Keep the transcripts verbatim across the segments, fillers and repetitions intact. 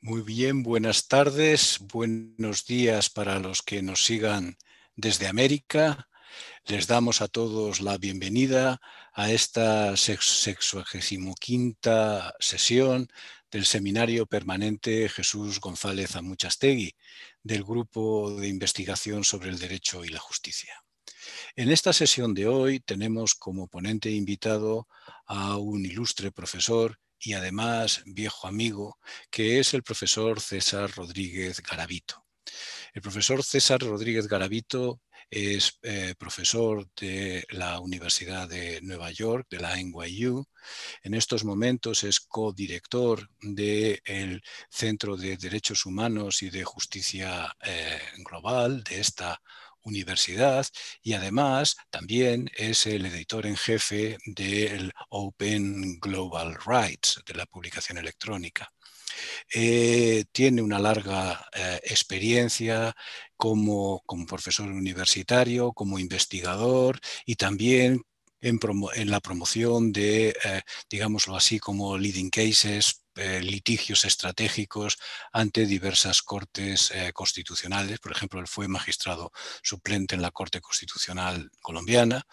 Muy bien, buenas tardes, buenos días para los que nos sigan desde América. Les damos a todos la bienvenida a esta sexagésima quinta sesión del Seminario Permanente Jesús González Amuchastegui, del Grupo de Investigación sobre el Derecho y la Justicia. En esta sesión de hoy tenemos como ponente invitado a un ilustre profesor y además viejo amigo, que es el profesor César Rodríguez Garavito. El profesor César Rodríguez Garavito es eh, profesor de la Universidad de Nueva York, de la N Y U. En estos momentos es codirector del Centro de Derechos Humanos y de Justicia eh, Global de esta universidad, y además también es el editor en jefe del Open Global Rights, de la publicación electrónica. Eh, tiene una larga eh, experiencia como, como profesor universitario, como investigador y también en, promo en la promoción de, eh, digámoslo así, como leading cases, eh, litigios estratégicos ante diversas cortes eh, constitucionales. Por ejemplo, él fue magistrado suplente en la Corte Constitucional colombiana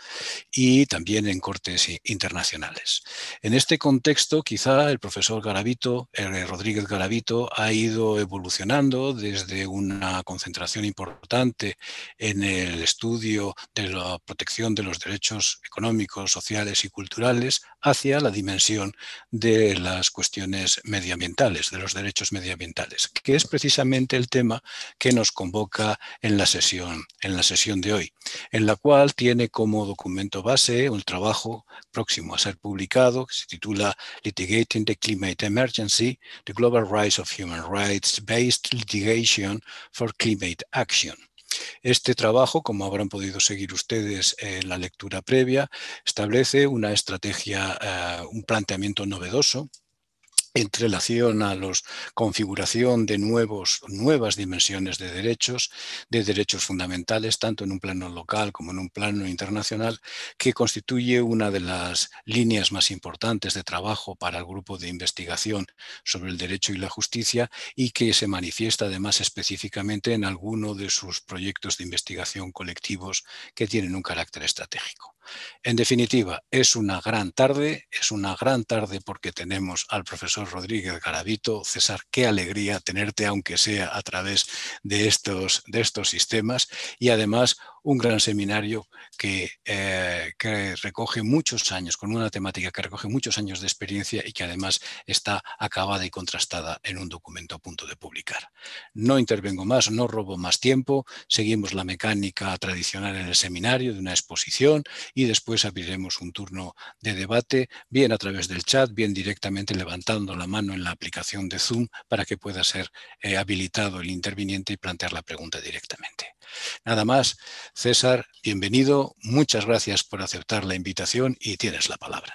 y también en cortes internacionales. En este contexto, quizá el profesor Garavito, eh, Rodríguez Garavito, ha ido evolucionando desde una concentración importante en el estudio de la protección de los derechos económicos, sociales y culturales hacia la dimensión de las cuestiones medioambientales, de los derechos medioambientales, que es precisamente el tema que nos convoca en la sesión, en la sesión de hoy, en la cual tiene como documento base un trabajo próximo a ser publicado que se titula Litigating the Climate Emergency, The Global Rise of Human Rights-Based Litigation for Climate Action. Este trabajo, como habrán podido seguir ustedes en la lectura previa, establece una estrategia, uh, un planteamiento novedoso en relación a la configuración de nuevos, nuevas dimensiones de derechos, de derechos fundamentales, tanto en un plano local como en un plano internacional, que constituye una de las líneas más importantes de trabajo para el grupo de investigación sobre el derecho y la justicia y que se manifiesta además específicamente en alguno de sus proyectos de investigación colectivos que tienen un carácter estratégico. En definitiva, es una gran tarde, es una gran tarde porque tenemos al profesor Rodríguez Garavito. César, qué alegría tenerte, aunque sea a través de estos, de estos sistemas, y además un gran seminario que, eh, que recoge muchos años, con una temática que recoge muchos años de experiencia y que además está acabada y contrastada en un documento a punto de publicar. No intervengo más, no robo más tiempo, seguimos la mecánica tradicional en el seminario de una exposición y después abriremos un turno de debate, bien a través del chat, bien directamente levantando la mano en la aplicación de Zoom para que pueda ser eh, habilitado el interviniente y plantear la pregunta directamente. Nada más, César, bienvenido, muchas gracias por aceptar la invitación y tienes la palabra.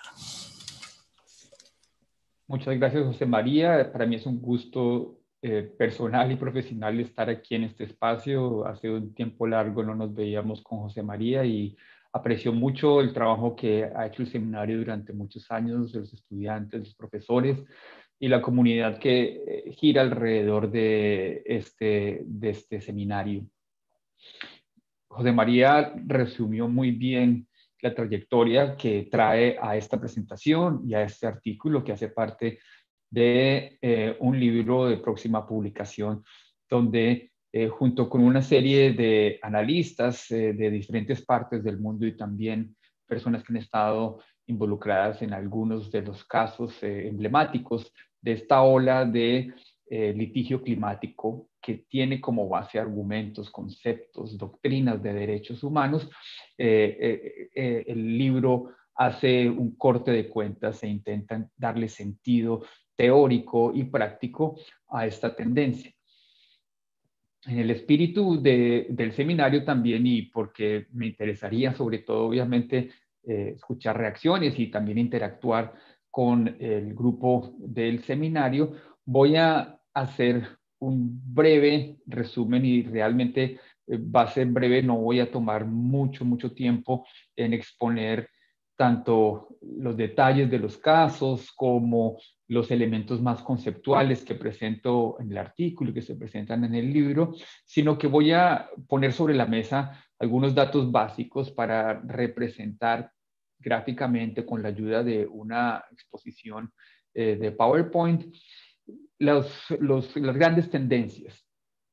Muchas gracias, José María. Para mí es un gusto eh, personal y profesional estar aquí en este espacio. Hace un tiempo largo no nos veíamos con José María y aprecio mucho el trabajo que ha hecho el seminario durante muchos años, los estudiantes, los profesores y la comunidad que eh, gira alrededor de este, de este seminario. José María resumió muy bien la trayectoria que trae a esta presentación y a este artículo que hace parte de eh, un libro de próxima publicación, donde eh, junto con una serie de analistas eh, de diferentes partes del mundo y también personas que han estado involucradas en algunos de los casos eh, emblemáticos de esta ola de eh, litigio climático que tiene como base argumentos, conceptos, doctrinas de derechos humanos, eh, eh, eh, el libro hace un corte de cuentas e intenta darle sentido teórico y práctico a esta tendencia. En el espíritu de, del seminario también, y porque me interesaría sobre todo obviamente eh, escuchar reacciones y también interactuar con el grupo del seminario, voy a hacer un breve resumen y realmente eh, va a ser breve, no voy a tomar mucho, mucho tiempo en exponer tanto los detalles de los casos como los elementos más conceptuales que presento en el artículo y que se presentan en el libro, sino que voy a poner sobre la mesa algunos datos básicos para representar gráficamente con la ayuda de una exposición eh, de PowerPoint los, los, las grandes tendencias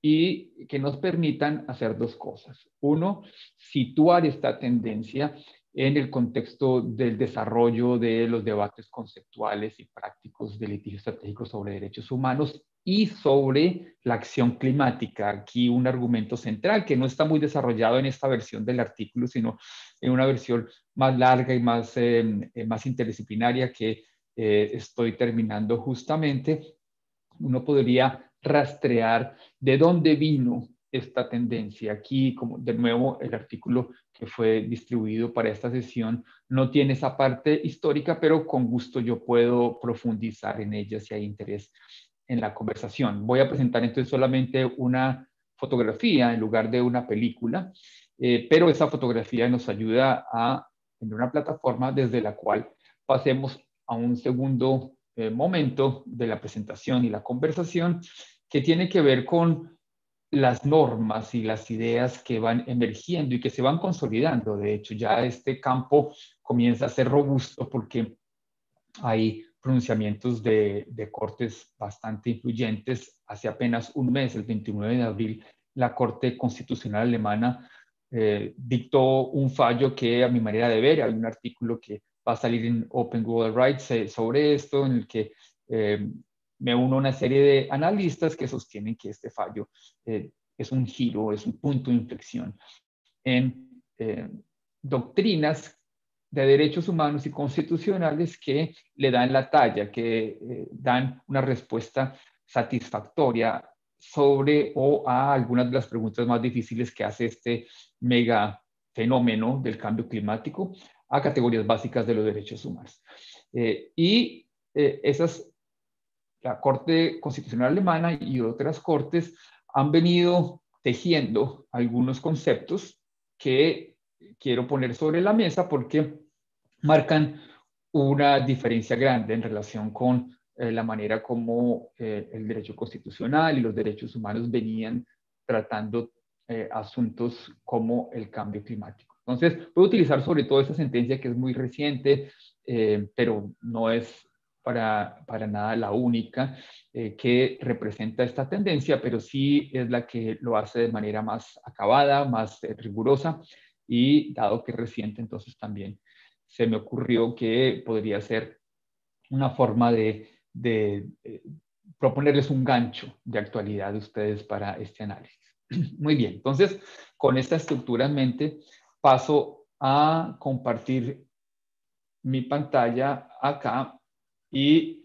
y que nos permitan hacer dos cosas. Uno, situar esta tendencia en el contexto del desarrollo de los debates conceptuales y prácticos de litigio estratégico sobre derechos humanos y sobre la acción climática. Aquí un argumento central que no está muy desarrollado en esta versión del artículo, sino en una versión más larga y más, eh, más interdisciplinaria que eh, estoy terminando justamente. Uno podría rastrear de dónde vino esta tendencia. Aquí, como de nuevo, el artículo que fue distribuido para esta sesión no tiene esa parte histórica, pero con gusto yo puedo profundizar en ella si hay interés en la conversación. Voy a presentar entonces solamente una fotografía en lugar de una película, eh, pero esa fotografía nos ayuda a, en una plataforma desde la cual pasemos a un segundo eh, momento de la presentación y la conversación que tiene que ver con las normas y las ideas que van emergiendo y que se van consolidando. De hecho, ya este campo comienza a ser robusto porque hay pronunciamientos de, de cortes bastante influyentes. Hace apenas un mes, el veintinueve de abril, la Corte Constitucional Alemana eh, dictó un fallo que, a mi manera de ver, hay un artículo que va a salir en Open Google Rights eh, sobre esto, en el que eh, me uno a una serie de analistas que sostienen que este fallo eh, es un giro, es un punto de inflexión en eh, doctrinas de derechos humanos y constitucionales que le dan la talla, que eh, dan una respuesta satisfactoria sobre o a algunas de las preguntas más difíciles que hace este mega fenómeno del cambio climático a categorías básicas de los derechos humanos. Eh, y eh, esas, la Corte Constitucional Alemana y otras cortes han venido tejiendo algunos conceptos que quiero poner sobre la mesa porque marcan una diferencia grande en relación con eh, la manera como eh, el derecho constitucional y los derechos humanos venían tratando eh, asuntos como el cambio climático. Entonces, puedo utilizar sobre todo esta sentencia que es muy reciente, eh, pero no es para, para nada la única eh, que representa esta tendencia, pero sí es la que lo hace de manera más acabada, más eh, rigurosa, y dado que es reciente, entonces también se me ocurrió que podría ser una forma de, de, de proponerles un gancho de actualidad de ustedes para este análisis. Muy bien, entonces con esta estructura en mente paso a compartir mi pantalla acá y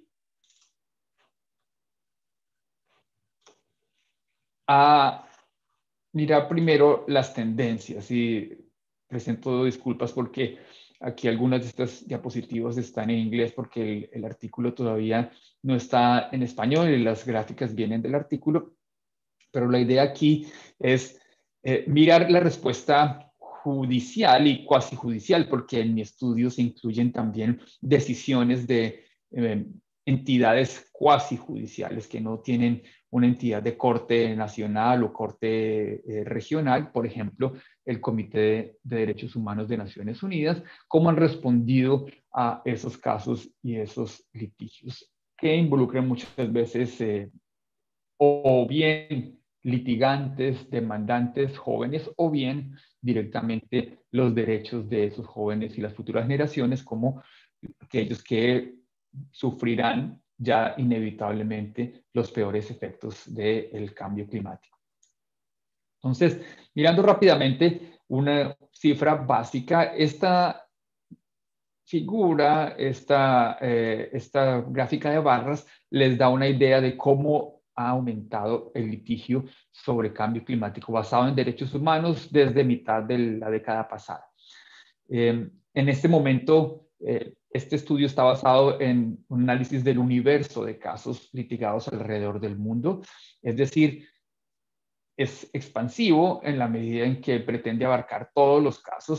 a mirar primero las tendencias. Y presento disculpas porque aquí algunas de estas diapositivas están en inglés porque el, el artículo todavía no está en español y las gráficas vienen del artículo, pero la idea aquí es eh, mirar la respuesta judicial y cuasi judicial, porque en mi estudio se incluyen también decisiones de eh, entidades cuasi judiciales que no tienen una entidad de corte nacional o corte eh, regional, por ejemplo, el Comité de, de Derechos Humanos de Naciones Unidas, cómo han respondido a esos casos y esos litigios que involucran muchas veces eh, o bien litigantes, demandantes jóvenes, o bien directamente los derechos de esos jóvenes y las futuras generaciones, como aquellos que sufrirán ya inevitablemente los peores efectos del cambio climático. Entonces, mirando rápidamente una cifra básica, esta figura, esta, eh, esta gráfica de barras les da una idea de cómo ha aumentado el litigio sobre cambio climático basado en derechos humanos desde mitad de la década pasada. Eh, en este momento, eh, este estudio está basado en un análisis del universo de casos litigados alrededor del mundo, es decir, es expansivo en la medida en que pretende abarcar todos los casos,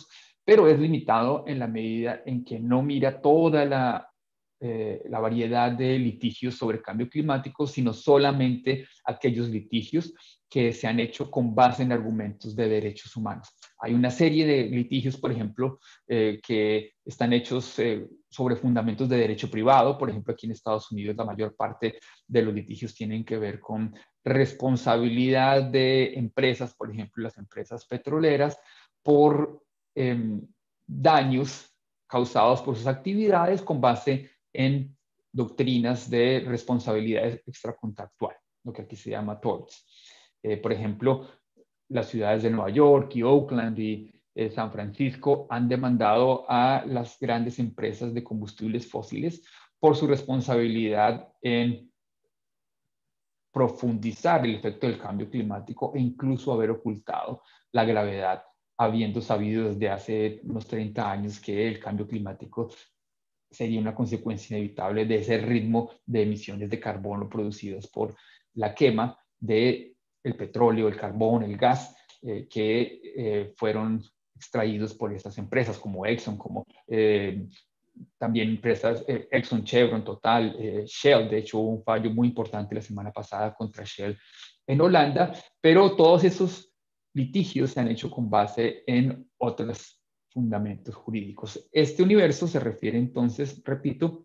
pero es limitado en la medida en que no mira toda la, eh, la variedad de litigios sobre cambio climático, sino solamente aquellos litigios que se han hecho con base en argumentos de derechos humanos. Hay una serie de litigios, por ejemplo, eh, que están hechos eh, sobre fundamentos de derecho privado. Por ejemplo, aquí en Estados Unidos la mayor parte de los litigios tienen que ver con responsabilidad de empresas, por ejemplo, las empresas petroleras, por eh, daños causados por sus actividades con base en doctrinas de responsabilidad extracontractual, lo que aquí se llama torts. Eh, por ejemplo, las ciudades de Nueva York y Oakland y eh, San Francisco han demandado a las grandes empresas de combustibles fósiles por su responsabilidad en profundizar el efecto del cambio climático e incluso haber ocultado la gravedad, habiendo sabido desde hace unos treinta años que el cambio climático sería una consecuencia inevitable de ese ritmo de emisiones de carbono producidas por la quema de el petróleo, el carbón, el gas, eh, que eh, fueron extraídos por estas empresas como Exxon, como eh, también empresas, eh, Exxon, Chevron, Total, eh, Shell. De hecho, hubo un fallo muy importante la semana pasada contra Shell en Holanda, pero todos esos litigios se han hecho con base en otros fundamentos jurídicos. Este universo se refiere entonces, repito,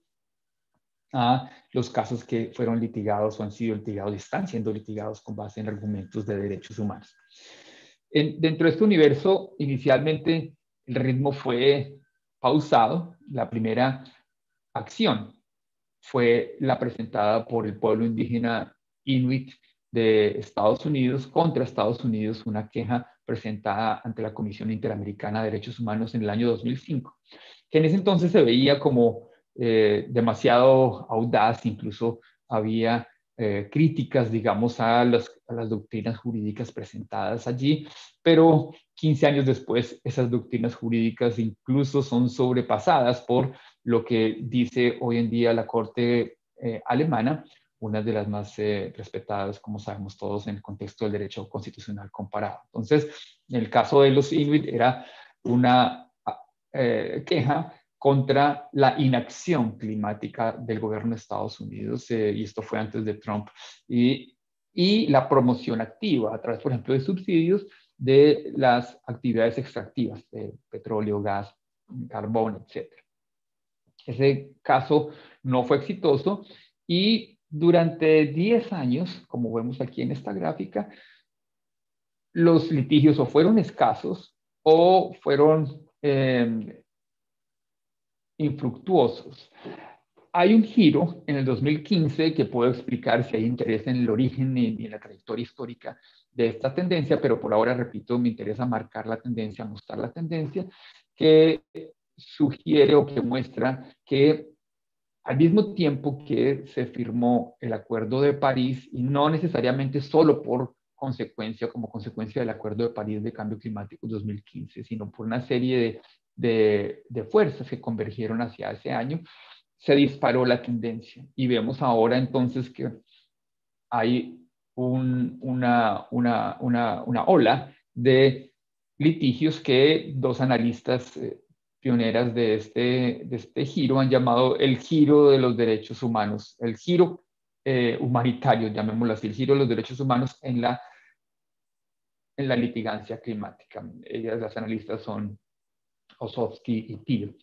a los casos que fueron litigados o han sido litigados y están siendo litigados con base en argumentos de derechos humanos. En, dentro de este universo, inicialmente el ritmo fue pausado. La primera acción fue la presentada por el pueblo indígena Inuit de Estados Unidos contra Estados Unidos, una queja presentada ante la Comisión Interamericana de Derechos Humanos en el año dos mil cinco, que en ese entonces se veía como eh, demasiado audaz. Incluso había eh, críticas, digamos, a las, a las doctrinas jurídicas presentadas allí, pero quince años después esas doctrinas jurídicas incluso son sobrepasadas por lo que dice hoy en día la Corte eh, alemana, una de las más eh, respetadas, como sabemos todos, en el contexto del derecho constitucional comparado. Entonces, en el caso de los Inuit era una eh, queja contra la inacción climática del gobierno de Estados Unidos, eh, y esto fue antes de Trump, y, y la promoción activa a través, por ejemplo, de subsidios de las actividades extractivas de petróleo, gas, carbón, etcétera. Ese caso no fue exitoso y durante diez años, como vemos aquí en esta gráfica, los litigios o fueron escasos o fueron eh, infructuosos. Hay un giro en el dos mil quince que puedo explicar si hay interés en el origen y en la trayectoria histórica de esta tendencia, pero por ahora, repito, me interesa marcar la tendencia, mostrar la tendencia que sugiere o que muestra que al mismo tiempo que se firmó el Acuerdo de París, y no necesariamente solo por consecuencia, como consecuencia del Acuerdo de París de Cambio Climático dos mil quince, sino por una serie de, de, de fuerzas que convergieron hacia ese año, se disparó la tendencia. Y vemos ahora entonces que hay un, una, una, una, una ola de litigios que dos analistas eh, pioneras de este, de este giro han llamado el giro de los derechos humanos, el giro eh, humanitario, llamémoslo así, el giro de los derechos humanos en la, en la litigancia climática. Ellas, las analistas, son Osowski y Thiel.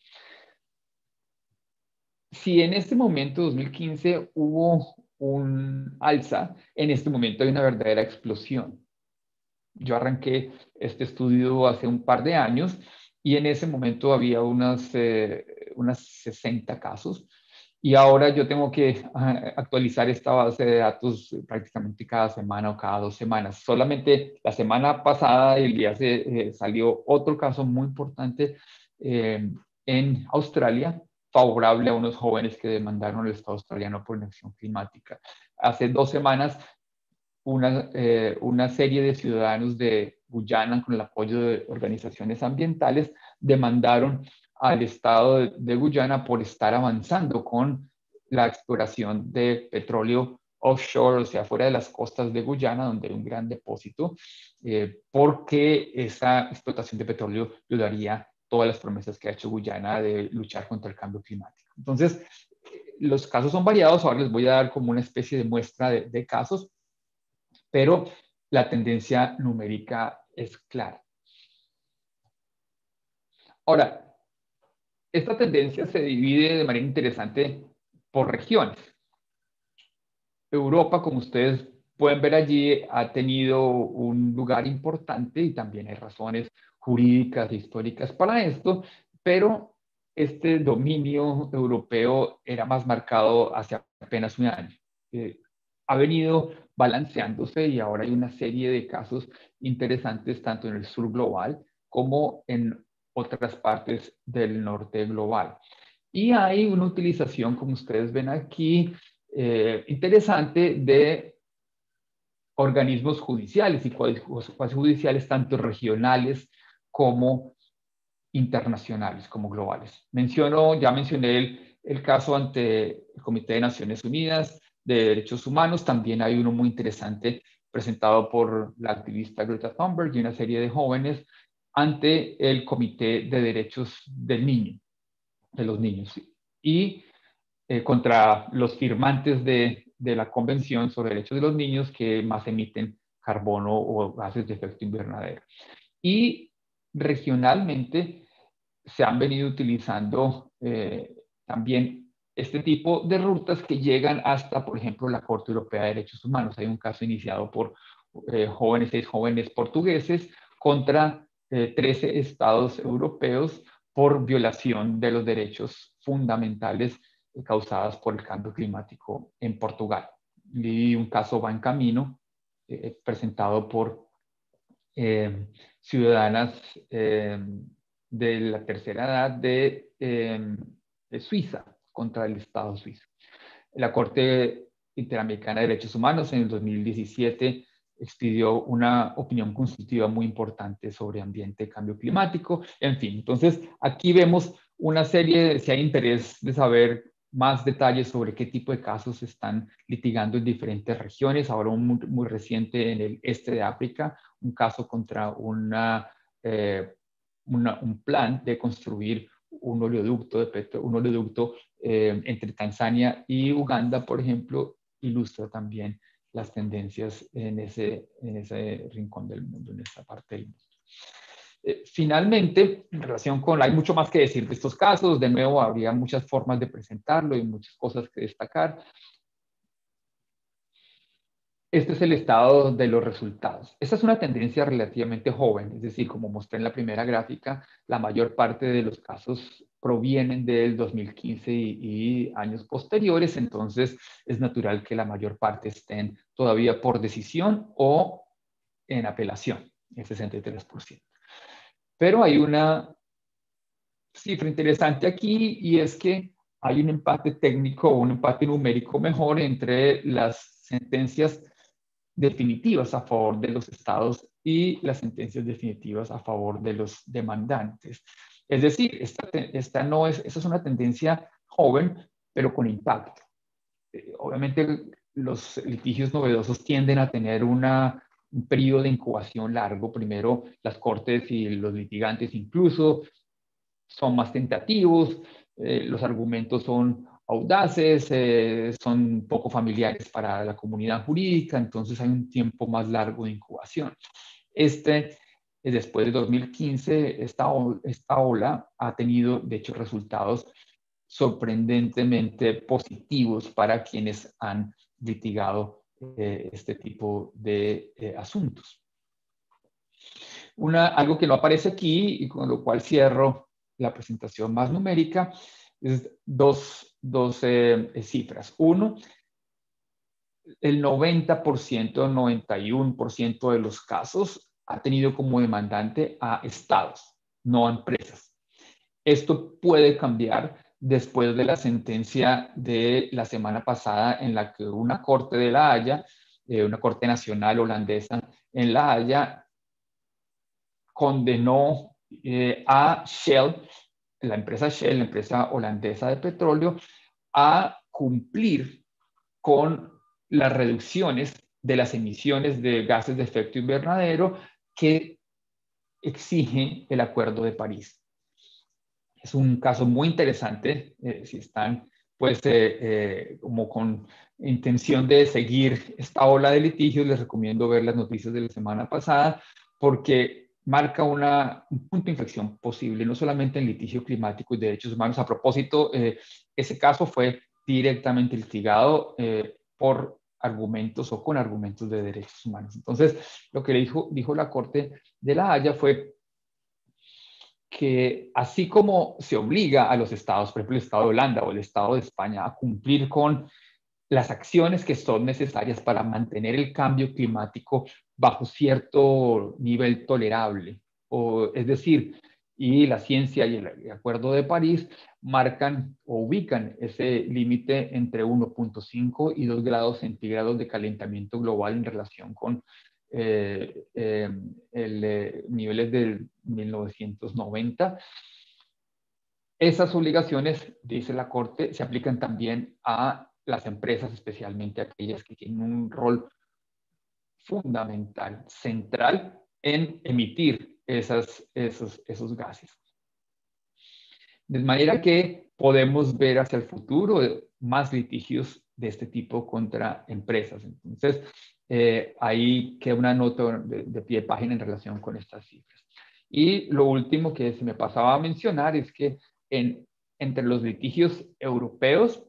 Si en este momento, dos mil quince, hubo un alza, en este momento hay una verdadera explosión. Yo arranqué este estudio hace un par de años y en ese momento había unas, eh, unas sesenta casos, y ahora yo tengo que uh, actualizar esta base de datos prácticamente cada semana o cada dos semanas. Solamente la semana pasada, el día se eh, salió otro caso muy importante eh, en Australia, favorable a unos jóvenes que demandaron al Estado australiano por inacción climática. Hace dos semanas, una, eh, una serie de ciudadanos de Guyana, con el apoyo de organizaciones ambientales, demandaron al Estado de, de Guyana por estar avanzando con la exploración de petróleo offshore, o sea, fuera de las costas de Guyana, donde hay un gran depósito, eh, porque esa explotación de petróleo ayudaría todas las promesas que ha hecho Guyana de luchar contra el cambio climático. Entonces, los casos son variados. Ahora les voy a dar como una especie de muestra de, de casos, pero la tendencia numérica es clara. Ahora, esta tendencia se divide de manera interesante por regiones. Europa, como ustedes pueden ver allí, ha tenido un lugar importante y también hay razones jurídicas e históricas para esto, pero este dominio europeo era más marcado hace apenas un año. Eh, ha venido balanceándose y ahora hay una serie de casos interesantes tanto en el sur global como en otras partes del norte global. Y hay una utilización, como ustedes ven aquí, eh, interesante de organismos judiciales y cuasi judiciales, tanto regionales como internacionales, como globales. Menciono, ya mencioné el, el caso ante el Comité de Naciones Unidas de Derechos Humanos. También hay uno muy interesante presentado por la activista Greta Thunberg y una serie de jóvenes ante el Comité de Derechos del Niño, de los niños, y eh, contra los firmantes de, de la Convención sobre Derechos de los Niños que más emiten carbono o gases de efecto invernadero. Y regionalmente se han venido utilizando eh, también este tipo de rutas que llegan hasta, por ejemplo, la Corte Europea de Derechos Humanos. Hay un caso iniciado por eh, jóvenes, seis jóvenes portugueses contra eh, trece estados europeos por violación de los derechos fundamentales eh, causadas por el cambio climático en Portugal. Y un caso va en camino, eh, presentado por eh, ciudadanas eh, de la tercera edad de, eh, de Suiza contra el Estado suizo. La Corte Interamericana de Derechos Humanos en el dos mil diecisiete expidió una opinión consultiva muy importante sobre ambiente y cambio climático. En fin, entonces aquí vemos una serie, si hay interés de saber más detalles sobre qué tipo de casos se están litigando en diferentes regiones. Ahora un muy, muy reciente en el este de África, un caso contra una, eh, una, un plan de construir un oleoducto, de petro, un oleoducto eh, entre Tanzania y Uganda, por ejemplo, ilustra también las tendencias en ese, en ese rincón del mundo, en esta parte del mundo. Eh, finalmente, en relación con, hay mucho más que decir de estos casos, de nuevo habría muchas formas de presentarlo y muchas cosas que destacar. Este es el estado de los resultados. Esta es una tendencia relativamente joven, es decir, como mostré en la primera gráfica, la mayor parte de los casos provienen del dos mil quince y, y años posteriores, entonces es natural que la mayor parte estén todavía por decisión o en apelación, el sesenta y tres por ciento. Pero hay una cifra interesante aquí y es que hay un empate técnico o un empate numérico mejor entre las sentencias definitivas a favor de los estados y las sentencias definitivas a favor de los demandantes. Es decir, esta, esta, no es, esta es una tendencia joven, pero con impacto. Eh, obviamente, los litigios novedosos tienden a tener una, un periodo de incubación largo. Primero, las cortes y los litigantes incluso son más tentativos, eh, los argumentos son audaces, eh, son poco familiares para la comunidad jurídica, entonces hay un tiempo más largo de incubación. Este, eh, después de dos mil quince, esta, esta ola ha tenido, de hecho, resultados sorprendentemente positivos para quienes han litigado eh, este tipo de eh, asuntos. Una, algo que no aparece aquí y con lo cual cierro la presentación más numérica, es dos, dos eh, cifras. Uno, el noventa por ciento, noventa y uno por ciento de los casos ha tenido como demandante a estados, no a empresas. Esto puede cambiar después de la sentencia de la semana pasada en la que una corte de La Haya, eh, una corte nacional holandesa en La Haya, condenó eh, a Shell, la empresa Shell, la empresa holandesa de petróleo, a cumplir con las reducciones de las emisiones de gases de efecto invernadero que exige el Acuerdo de París. Es un caso muy interesante. Eh, si están, pues, eh, eh, como con intención de seguir esta ola de litigios, les recomiendo ver las noticias de la semana pasada, porque marca una, un punto de inflexión posible, no solamente en litigio climático y derechos humanos. A propósito, eh, ese caso fue directamente litigado eh, por argumentos o con argumentos de derechos humanos. Entonces, lo que le dijo, dijo la Corte de La Haya fue que así como se obliga a los estados, por ejemplo el Estado de Holanda o el Estado de España, a cumplir con las acciones que son necesarias para mantener el cambio climático bajo cierto nivel tolerable, o, es decir, y la ciencia y el Acuerdo de París marcan o ubican ese límite entre uno punto cinco y dos grados centígrados de calentamiento global en relación con eh, eh, el, eh, niveles del mil novecientos noventa. Esas obligaciones, dice la Corte, se aplican también a las empresas, especialmente aquellas que tienen un rol fundamental, central, en emitir esas, esos, esos gases. De manera que podemos ver hacia el futuro más litigios de este tipo contra empresas. Entonces, eh, ahí queda una nota de, de pie de página en relación con estas cifras. Y lo último que se me pasaba a mencionar es que en, entre los litigios europeos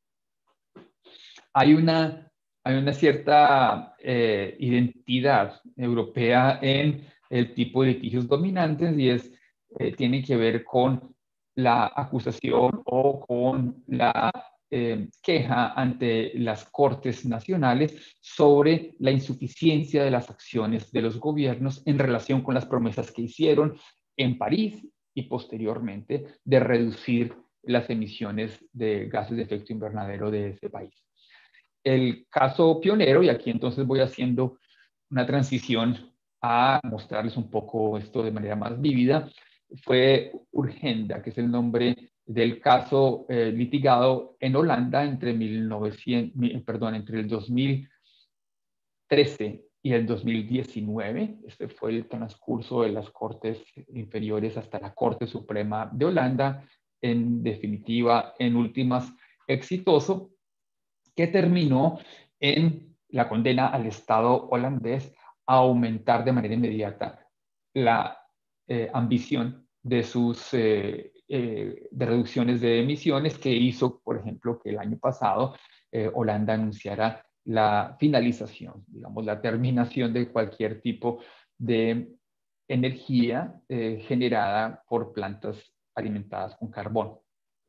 hay una, hay una cierta eh, identidad europea en el tipo de litigios dominantes y es, eh, tiene que ver con la acusación o con la eh, queja ante las cortes nacionales sobre la insuficiencia de las acciones de los gobiernos en relación con las promesas que hicieron en París y posteriormente de reducir las emisiones de gases de efecto invernadero de ese país. El caso pionero, y aquí entonces voy haciendo una transición a mostrarles un poco esto de manera más vívida, fue Urgenda, que es el nombre del caso eh, litigado en Holanda entre, mil novecientos, perdón, entre el dos mil trece y el dos mil diecinueve. Este fue el transcurso de las Cortes inferiores hasta la Corte Suprema de Holanda, en definitiva, en últimas, exitoso, que terminó en la condena al Estado holandés a aumentar de manera inmediata la eh, ambición de sus eh, eh, de reducciones de emisiones, que hizo, por ejemplo, que el año pasado eh, Holanda anunciara la finalización, digamos, la terminación de cualquier tipo de energía eh, generada por plantas alimentadas con carbón.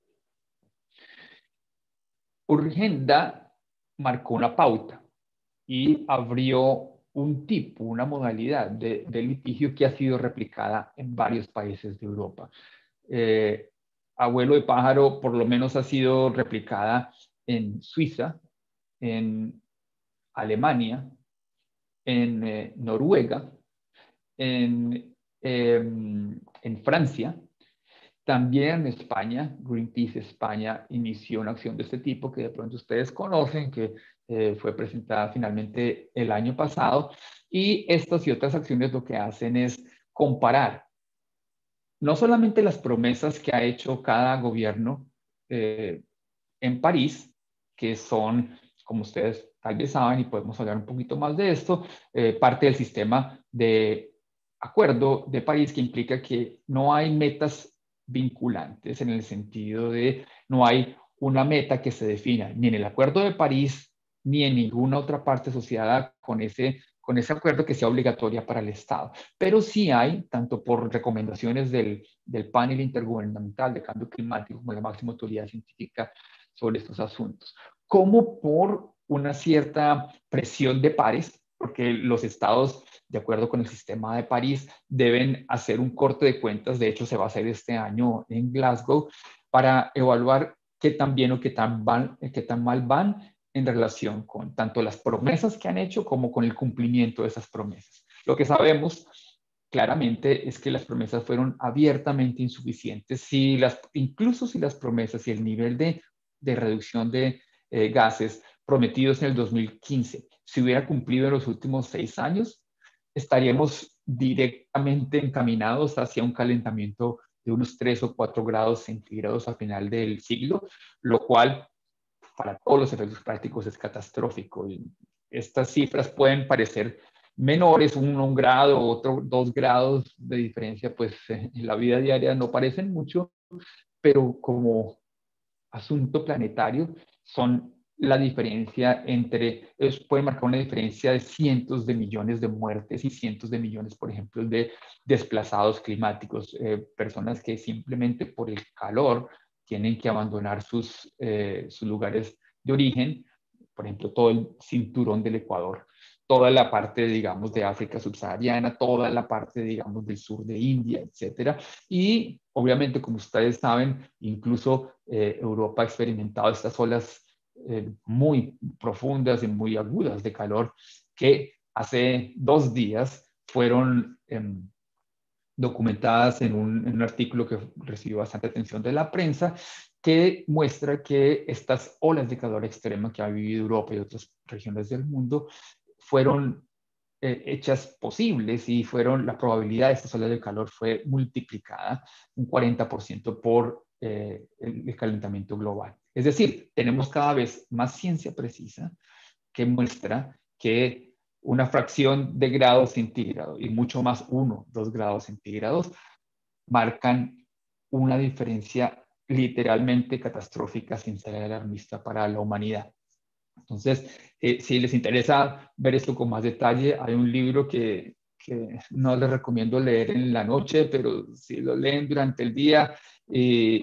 Urgenda marcó una pauta y abrió un tipo, una modalidad de, de litigio que ha sido replicada en varios países de Europa. Eh, Abuelo de pájaro por lo menos ha sido replicada en Suiza, en Alemania, en eh, Noruega, en, eh, en Francia. También en España, Greenpeace España inició una acción de este tipo que de pronto ustedes conocen, que eh, fue presentada finalmente el año pasado. Y estas y otras acciones lo que hacen es comparar no solamente las promesas que ha hecho cada gobierno eh, en París, que son, como ustedes tal vez saben, y podemos hablar un poquito más de esto, eh, parte del sistema de acuerdo de París, que implica que no hay metas vinculantes en el sentido de no hay una meta que se defina ni en el Acuerdo de París ni en ninguna otra parte asociada con ese, con ese acuerdo que sea obligatoria para el Estado. Pero sí hay, tanto por recomendaciones del, del panel intergubernamental de cambio climático como la máxima autoridad científica sobre estos asuntos, como por una cierta presión de pares, porque los estados, de acuerdo con el sistema de París, deben hacer un corte de cuentas. De hecho, se va a hacer este año en Glasgow para evaluar qué tan bien o qué tan, van, qué tan mal van en relación con tanto las promesas que han hecho como con el cumplimiento de esas promesas. Lo que sabemos claramente es que las promesas fueron abiertamente insuficientes, si las, incluso si las promesas y el nivel de, de reducción de eh, gases prometidos en el dos mil quince se hubiera cumplido en los últimos seis años, estaríamos directamente encaminados hacia un calentamiento de unos tres o cuatro grados centígrados a final del siglo, lo cual para todos los efectos prácticos es catastrófico. Y estas cifras pueden parecer menores, uno un grado, otro dos grados de diferencia, pues en la vida diaria no parecen mucho, pero como asunto planetario son la diferencia entre, ellos pueden marcar una diferencia de cientos de millones de muertes y cientos de millones, por ejemplo, de desplazados climáticos, eh, personas que simplemente por el calor tienen que abandonar sus, eh, sus lugares de origen, por ejemplo, todo el cinturón del Ecuador, toda la parte, digamos, de África subsahariana, toda la parte, digamos, del sur de India, etcétera. Y obviamente, como ustedes saben, incluso eh, Europa ha experimentado estas olas eh, muy profundas y muy agudas de calor que hace dos días fueron eh, documentadas en un, en un artículo que recibió bastante atención de la prensa, que muestra que estas olas de calor extrema que ha vivido Europa y otras regiones del mundo fueron eh, hechas posibles y fueron, la probabilidad de estas olas de calor fue multiplicada un cuarenta por ciento por eh, el, el calentamiento global. Es decir, tenemos cada vez más ciencia precisa que muestra que una fracción de grados centígrados y mucho más uno, dos grados centígrados marcan una diferencia literalmente catastrófica sin ser alarmista para la humanidad. Entonces, eh, si les interesa ver esto con más detalle, hay un libro que, que no les recomiendo leer en la noche, pero si lo leen durante el día y,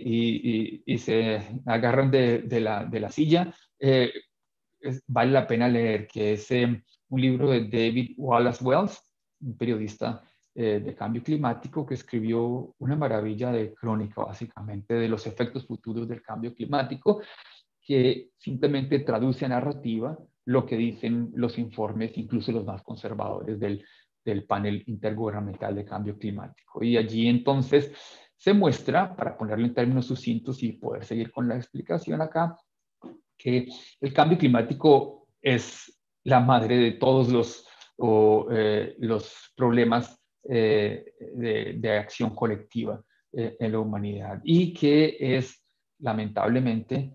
y, y, y se agarran de, de, la, de la silla, eh, es, vale la pena leer, que es eh, un libro de David Wallace Wells, un periodista eh, de cambio climático que escribió una maravilla de crónica, básicamente, de los efectos futuros del cambio climático, que simplemente traduce a narrativa lo que dicen los informes, incluso los más conservadores del, del panel intergubernamental de cambio climático. Y allí entonces se muestra, para ponerlo en términos sucintos y poder seguir con la explicación acá, que el cambio climático es la madre de todos los, o, eh, los problemas eh, de, de, acción colectiva eh, en la humanidad y que es lamentablemente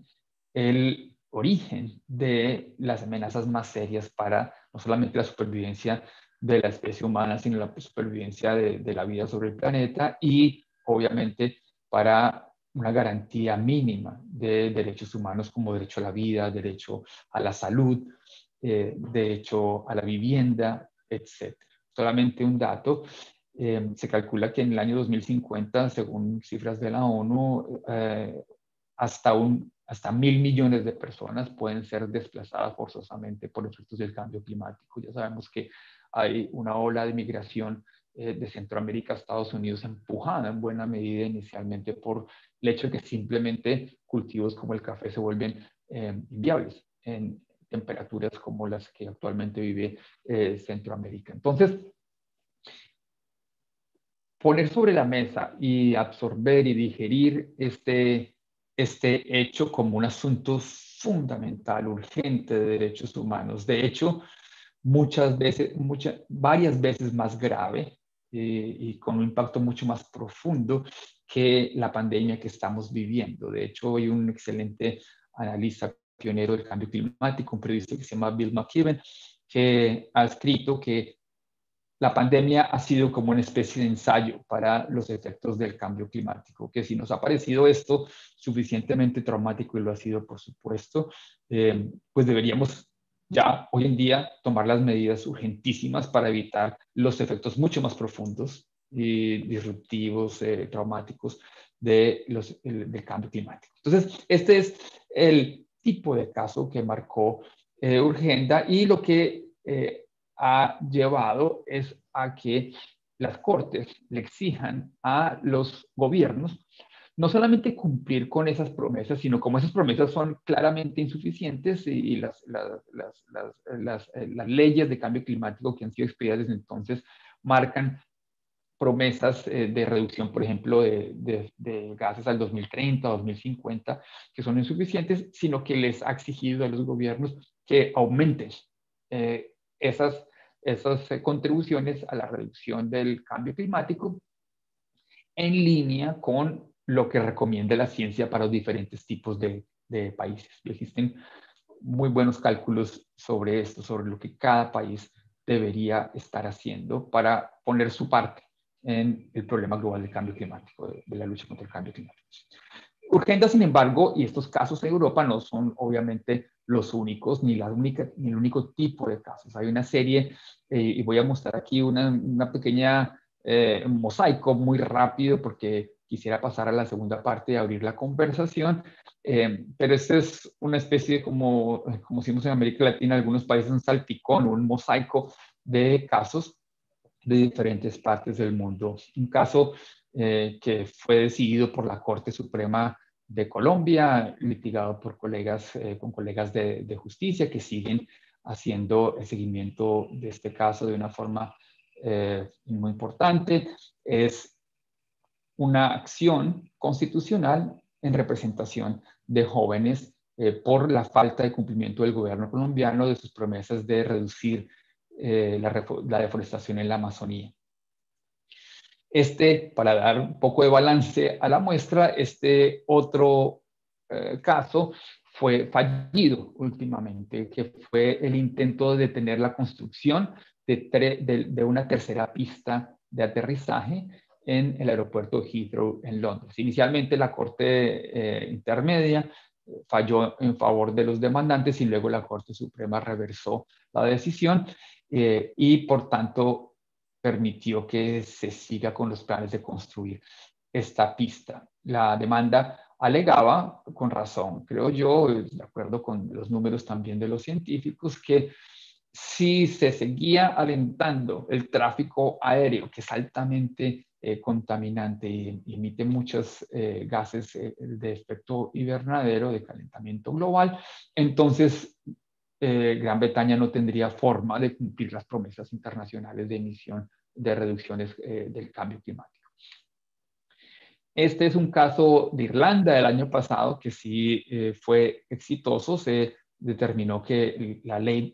el origen de las amenazas más serias para no solamente la supervivencia de la especie humana, sino la supervivencia de, de la vida sobre el planeta y obviamente para una garantía mínima de derechos humanos como derecho a la vida, derecho a la salud, eh, derecho a la vivienda, etcétera. Solamente un dato, eh, se calcula que en el año dos mil cincuenta, según cifras de la ONU, eh, hasta, un, hasta mil millones de personas pueden ser desplazadas forzosamente por efectos del cambio climático. Ya sabemos que hay una ola de migración eh, de Centroamérica a Estados Unidos empujada en buena medida inicialmente por el hecho de que simplemente cultivos como el café se vuelven eh, inviables en temperaturas como las que actualmente vive eh, Centroamérica. Entonces, poner sobre la mesa y absorber y digerir este, este hecho como un asunto fundamental, urgente de derechos humanos. De hecho, muchas veces, muchas, varias veces más grave eh, y con un impacto mucho más profundo que la pandemia que estamos viviendo. De hecho, hay un excelente analista pionero del cambio climático, un periodista que se llama Bill McKibben, que ha escrito que la pandemia ha sido como una especie de ensayo para los efectos del cambio climático, que si nos ha parecido esto suficientemente traumático, y lo ha sido, por supuesto, eh, pues deberíamos ya hoy en día tomar las medidas urgentísimas para evitar los efectos mucho más profundos y disruptivos, eh, traumáticos de los, el, del cambio climático. Entonces, este es el tipo de caso que marcó eh, Urgenda y lo que eh, ha llevado es a que las cortes le exijan a los gobiernos no solamente cumplir con esas promesas, sino como esas promesas son claramente insuficientes y, y las, las, las, las, las, las leyes de cambio climático que han sido expedidas desde entonces marcan promesas eh, de reducción, por ejemplo, de, de, de gases al dos mil treinta, dos mil cincuenta, que son insuficientes, sino que les ha exigido a los gobiernos que aumenten eh, esas, esas eh, contribuciones a la reducción del cambio climático en línea con lo que recomienda la ciencia para los diferentes tipos de, de países. Existen muy buenos cálculos sobre esto, sobre lo que cada país debería estar haciendo para poner su parte en el problema global del cambio climático, de, de la lucha contra el cambio climático. Urgenda, sin embargo, y estos casos en Europa no son obviamente los únicos, ni, la única, ni el único tipo de casos. Hay una serie, eh, y voy a mostrar aquí una, una pequeña eh, mosaico muy rápido, porque quisiera pasar a la segunda parte y abrir la conversación, eh, pero esta es una especie de, como, como decimos en América Latina, en algunos países, un salpicón, un mosaico de casos de diferentes partes del mundo. Un caso eh, que fue decidido por la Corte Suprema de Colombia, litigado por colegas, eh, con colegas de, de justicia que siguen haciendo el seguimiento de este caso de una forma eh, muy importante. Es una acción constitucional en representación de jóvenes eh, por la falta de cumplimiento del gobierno colombiano de sus promesas de reducir eh, la, la deforestación en la Amazonía. Este, para dar un poco de balance a la muestra, este otro eh, caso fue fallido últimamente, que fue el intento de detener la construcción de, de, de una tercera pista de aterrizaje en el aeropuerto de Heathrow en Londres. Inicialmente la Corte eh, Intermedia falló en favor de los demandantes y luego la Corte Suprema reversó la decisión eh, y por tanto permitió que se siga con los planes de construir esta pista. La demanda alegaba, con razón, creo yo, de acuerdo con los números también de los científicos, que si se seguía alentando el tráfico aéreo, que es altamente eh, contaminante y emite muchos eh, gases eh, de efecto invernadero, de calentamiento global, entonces eh, Gran Bretaña no tendría forma de cumplir las promesas internacionales de emisión de reducciones eh, del cambio climático. Este es un caso de Irlanda del año pasado que sí eh, fue exitoso. Se determinó que la ley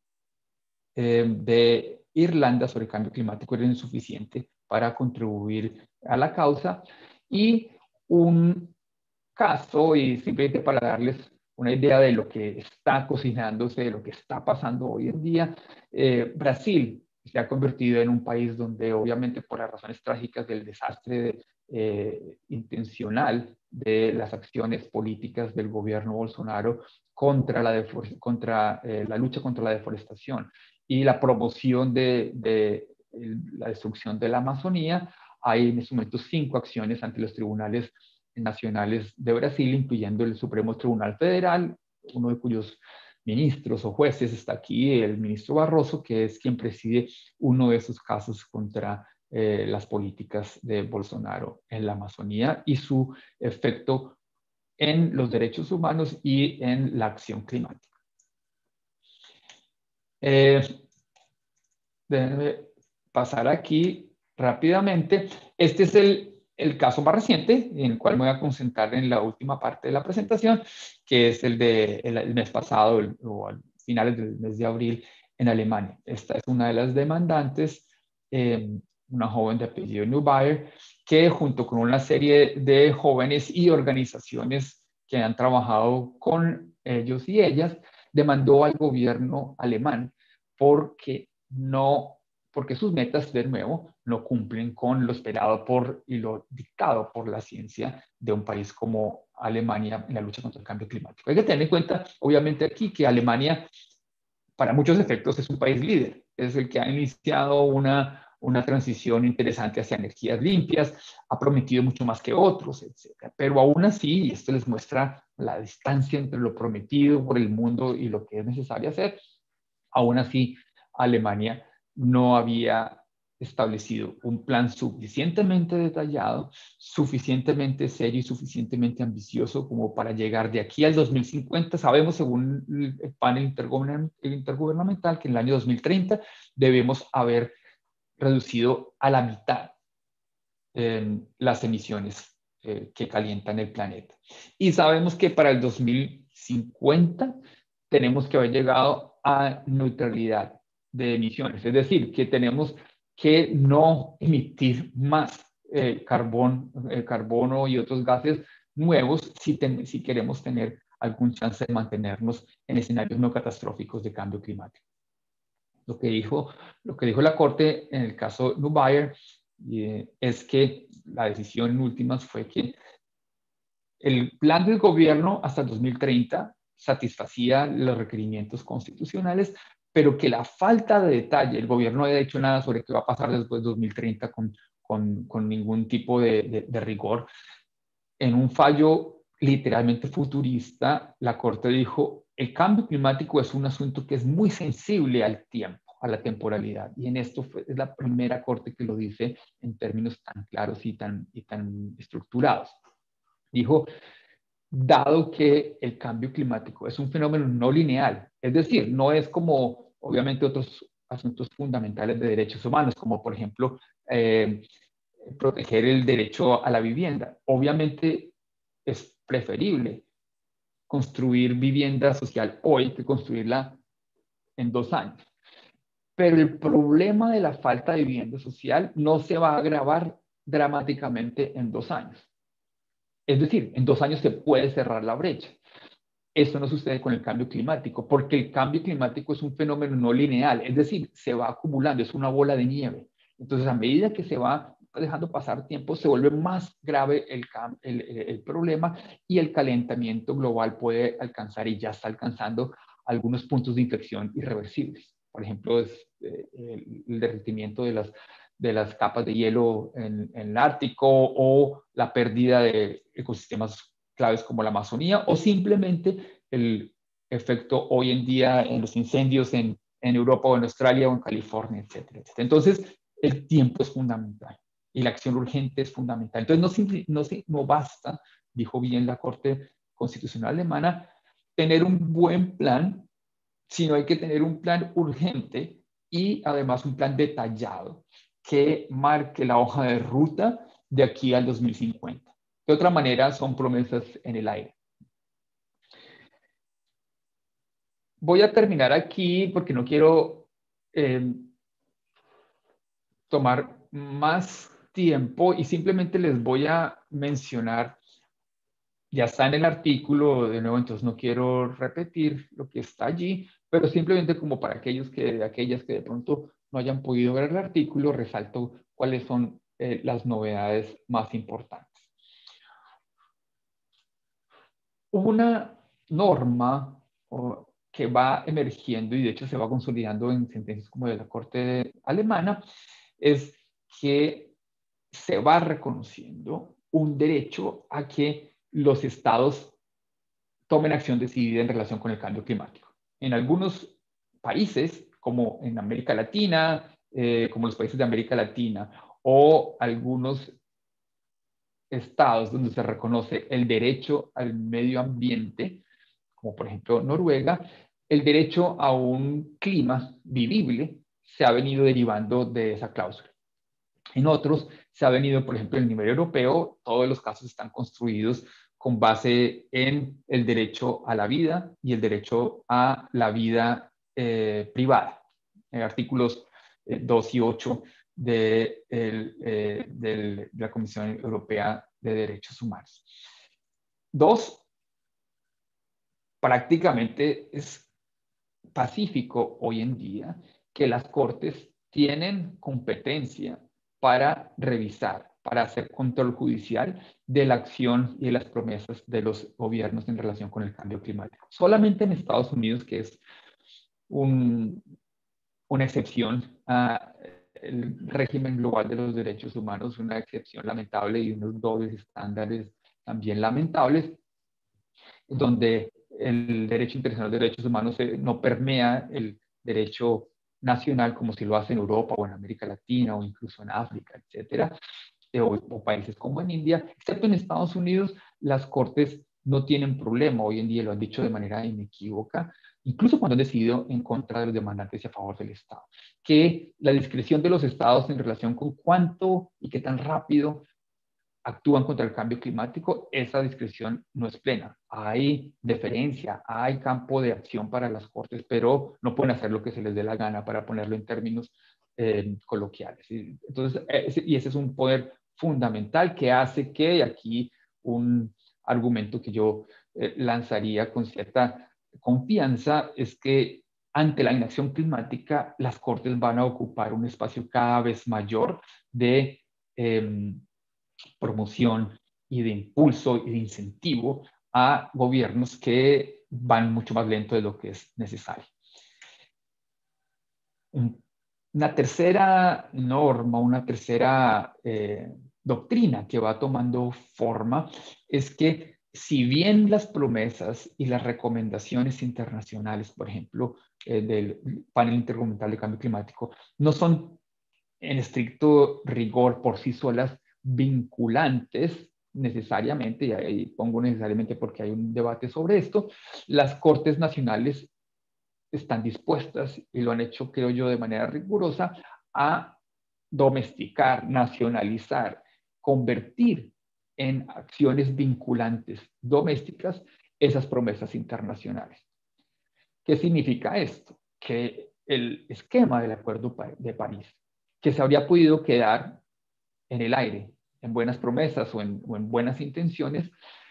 eh, de Irlanda sobre el cambio climático era insuficiente para contribuir a la causa. Y un caso, y simplemente para darles una idea de lo que está cocinándose, de lo que está pasando hoy en día, eh, Brasil se ha convertido en un país donde obviamente por las razones trágicas del desastre eh, intencional de las acciones políticas del gobierno Bolsonaro contra la, contra, eh, la lucha contra la deforestación y la promoción de, de, de la destrucción de la Amazonía, hay en este momento cinco acciones ante los tribunales nacionales de Brasil, incluyendo el Supremo Tribunal Federal, uno de cuyos ministros o jueces está aquí, el ministro Barroso, que es quien preside uno de esos casos contra eh, las políticas de Bolsonaro en la Amazonía y su efecto en los derechos humanos y en la acción climática. Eh, déjenme pasar aquí rápidamente. Este es el el caso más reciente, en el cual me voy a concentrar en la última parte de la presentación, que es el del de el mes pasado el, o a finales del mes de abril en Alemania. Esta es una de las demandantes, eh, una joven de apellido Neubauer, que junto con una serie de jóvenes y organizaciones que han trabajado con ellos y ellas, demandó al gobierno alemán porque no porque sus metas, de nuevo, no cumplen con lo esperado por y lo dictado por la ciencia de un país como Alemania en la lucha contra el cambio climático. Hay que tener en cuenta, obviamente, aquí que Alemania, para muchos efectos, es un país líder. Es el que ha iniciado una, una transición interesante hacia energías limpias, ha prometido mucho más que otros, etcétera. Pero aún así, y esto les muestra la distancia entre lo prometido por el mundo y lo que es necesario hacer, aún así, Alemania no había establecido un plan suficientemente detallado, suficientemente serio y suficientemente ambicioso como para llegar de aquí al dos mil cincuenta. Sabemos, según el panel intergubernamental, que en el año dos mil treinta debemos haber reducido a la mitad eh, las emisiones eh, que calientan el planeta. Y sabemos que para el dos mil cincuenta tenemos que haber llegado a neutralidad de emisiones, es decir, que tenemos que no emitir más eh, carbón, eh, carbono y otros gases nuevos si, ten, si queremos tener algún chance de mantenernos en escenarios no catastróficos de cambio climático. Lo que dijo, lo que dijo la Corte en el caso Neubayer eh, es que la decisión en últimas fue que el plan del gobierno hasta el dos mil treinta satisfacía los requerimientos constitucionales, pero que la falta de detalle, el gobierno no había dicho nada sobre qué va a pasar después de dos mil treinta con, con, con ningún tipo de, de, de rigor. En un fallo literalmente futurista, la Corte dijo, el cambio climático es un asunto que es muy sensible al tiempo, a la temporalidad, y en esto fue, es la primera Corte que lo dice en términos tan claros y tan, y tan estructurados. Dijo, dado que el cambio climático es un fenómeno no lineal, es decir, no es como obviamente otros asuntos fundamentales de derechos humanos, como por ejemplo eh, proteger el derecho a la vivienda. Obviamente es preferible construir vivienda social hoy que construirla en dos años. Pero el problema de la falta de vivienda social no se va a agravar dramáticamente en dos años. Es decir, en dos años se puede cerrar la brecha. Eso no sucede con el cambio climático, porque el cambio climático es un fenómeno no lineal, es decir, se va acumulando, es una bola de nieve. Entonces, a medida que se va dejando pasar tiempo, se vuelve más grave el, el, el problema y el calentamiento global puede alcanzar y ya está alcanzando algunos puntos de inflexión irreversibles. Por ejemplo, es, eh, el, el derretimiento de las de las capas de hielo en, en el Ártico o la pérdida de ecosistemas claves como la Amazonía o simplemente el efecto hoy en día en los incendios en, en Europa o en Australia o en California, etcétera, etcétera. Entonces, el tiempo es fundamental y la acción urgente es fundamental. Entonces, no, no, no basta, dijo bien la Corte Constitucional Alemana, tener un buen plan, sino hay que tener un plan urgente y además un plan detallado que marque la hoja de ruta de aquí al dos mil cincuenta. De otra manera, son promesas en el aire. Voy a terminar aquí porque no quiero eh, tomar más tiempo y simplemente les voy a mencionar, ya está en el artículo, de nuevo, entonces no quiero repetir lo que está allí, pero simplemente como para aquellos que, aquellas que de pronto no hayan podido ver el artículo, resalto cuáles son eh, las novedades más importantes. Una norma o, que va emergiendo y de hecho se va consolidando en sentencias como de la Corte alemana es que se va reconociendo un derecho a que los estados tomen acción decidida en relación con el cambio climático. En algunos países, como en América Latina, eh, como los países de América Latina, o algunos estados donde se reconoce el derecho al medio ambiente, como por ejemplo Noruega, el derecho a un clima vivible se ha venido derivando de esa cláusula. En otros se ha venido, por ejemplo, en el nivel europeo, todos los casos están construidos con base en el derecho a la vida y el derecho a la vida eh, privada. En artículos eh, dos y ocho de, el, eh, de la Comisión Europea de Derechos Humanos. Dos, prácticamente es pacífico hoy en día que las cortes tienen competencia para revisar, para hacer control judicial de la acción y de las promesas de los gobiernos en relación con el cambio climático. Solamente en Estados Unidos, que es un, una excepción al régimen global de los derechos humanos, una excepción lamentable y unos dobles estándares también lamentables, donde el derecho internacional de derechos humanos no permea el derecho nacional como si lo hace en Europa o en América Latina o incluso en África, etcétera, o, o países como en India, excepto en Estados Unidos, las cortes no tienen problema, hoy en día lo han dicho de manera inequívoca, incluso cuando han decidido en contra de los demandantes y a favor del Estado, que la discreción de los estados en relación con cuánto y qué tan rápido actúan contra el cambio climático, esa discreción no es plena. Hay deferencia, hay campo de acción para las cortes, pero no pueden hacer lo que se les dé la gana, para ponerlo en términos eh, coloquiales. Entonces, ese, y ese es un poder fundamental que hace que, aquí un argumento que yo eh, lanzaría con cierta confianza, es que ante la inacción climática, las Cortes van a ocupar un espacio cada vez mayor de eh, promoción y de impulso y de incentivo a gobiernos que van mucho más lento de lo que es necesario. Una tercera norma, una tercera eh, doctrina que va tomando forma es que, si bien las promesas y las recomendaciones internacionales, por ejemplo, eh, del panel intergubernamental de cambio climático, no son en estricto rigor por sí solas vinculantes necesariamente, y ahí pongo necesariamente porque hay un debate sobre esto, las Cortes Nacionales están dispuestas, y lo han hecho, creo yo, de manera rigurosa, a domesticar, nacionalizar, convertir en acciones vinculantes domésticas esas promesas internacionales. ¿Qué significa esto? Que el esquema del Acuerdo de París, que se habría podido quedar en el aire, en buenas promesas o en, o en buenas intenciones,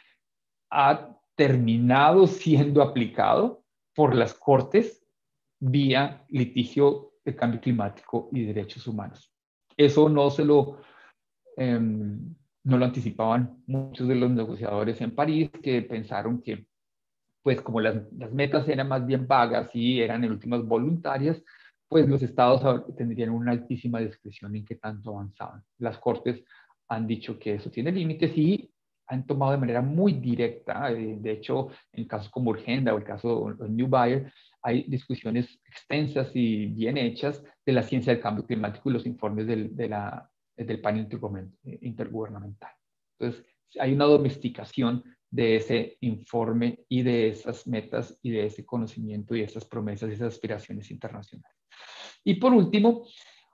ha terminado siendo aplicado por las Cortes vía litigio de cambio climático y derechos humanos. Eso no se lo, eh, no lo anticipaban muchos de los negociadores en París, que pensaron que, pues como las, las metas eran más bien vagas y eran en últimas voluntarias, pues los estados tendrían una altísima discreción en qué tanto avanzaban. Las Cortes han dicho que eso tiene límites y han tomado de manera muy directa, eh, de hecho, en casos como Urgenda o el caso de New Bayer, hay discusiones extensas y bien hechas de la ciencia del cambio climático y los informes del, de la, del panel intergubernamental. Entonces, hay una domesticación de ese informe y de esas metas y de ese conocimiento y esas promesas y esas aspiraciones internacionales. Y por último,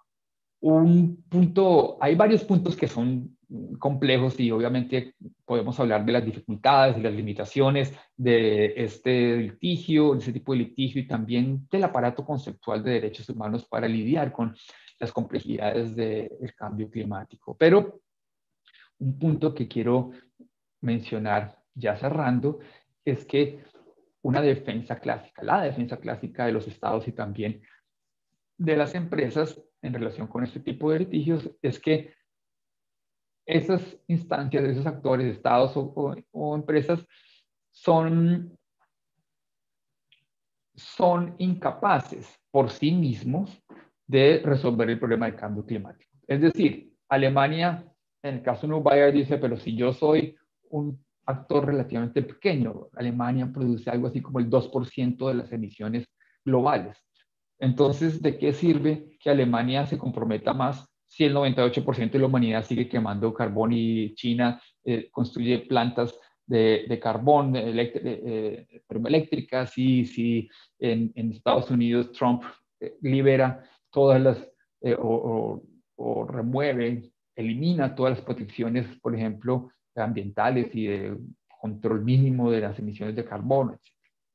un punto, hay varios puntos que son complejos y obviamente podemos hablar de las dificultades y las limitaciones de este litigio, de ese tipo de litigio, y también del aparato conceptual de derechos humanos para lidiar con las complejidades del cambio climático. Pero un punto que quiero mencionar ya cerrando es que una defensa clásica, la defensa clásica de los estados y también de las empresas en relación con este tipo de litigios es que esas instancias, esos actores, estados o, o, o empresas, son, son incapaces por sí mismos de resolver el problema del cambio climático. Es decir, Alemania, en el caso de New Bayer, dice, pero si yo soy un actor relativamente pequeño, Alemania produce algo así como el dos por ciento de las emisiones globales. Entonces, ¿de qué sirve que Alemania se comprometa más si el noventa y ocho por ciento de la humanidad sigue quemando carbón y China eh, construye plantas de, de carbón eh, termoeléctricas, y si en, en Estados Unidos Trump eh, libera todas las eh, o, o, o remueve, elimina todas las protecciones, por ejemplo, ambientales y de control mínimo de las emisiones de carbono, etcétera?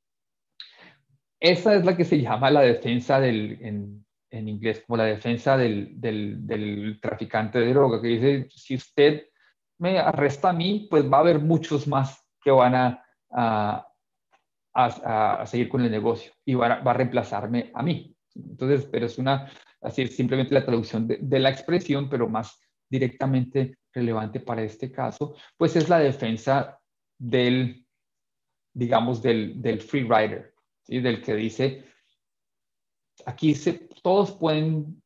Esa es la que se llama la defensa del, en, en inglés, como la defensa del, del, del traficante de droga, que dice, si usted me arresta a mí, pues va a haber muchos más que van a, a, a, a seguir con el negocio y va a, va a reemplazarme a mí. Entonces, pero es una, así simplemente la traducción de, de la expresión, pero más directamente relevante para este caso, pues es la defensa del, digamos, del, del free rider, ¿sí? Del que dice, aquí se, todos pueden,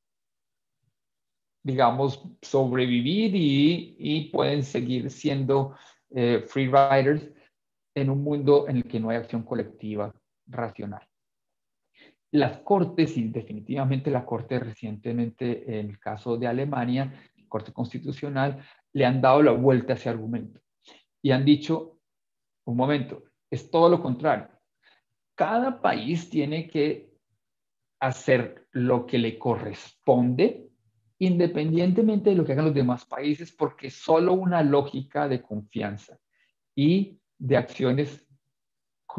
digamos, sobrevivir y, y pueden seguir siendo eh, free riders en un mundo en el que no hay acción colectiva racional. Las Cortes, y definitivamente la Corte recientemente, en el caso de Alemania, la Corte Constitucional, le han dado la vuelta a ese argumento y han dicho, un momento, es todo lo contrario. Cada país tiene que hacer lo que le corresponde independientemente de lo que hagan los demás países, porque solo una lógica de confianza y de acciones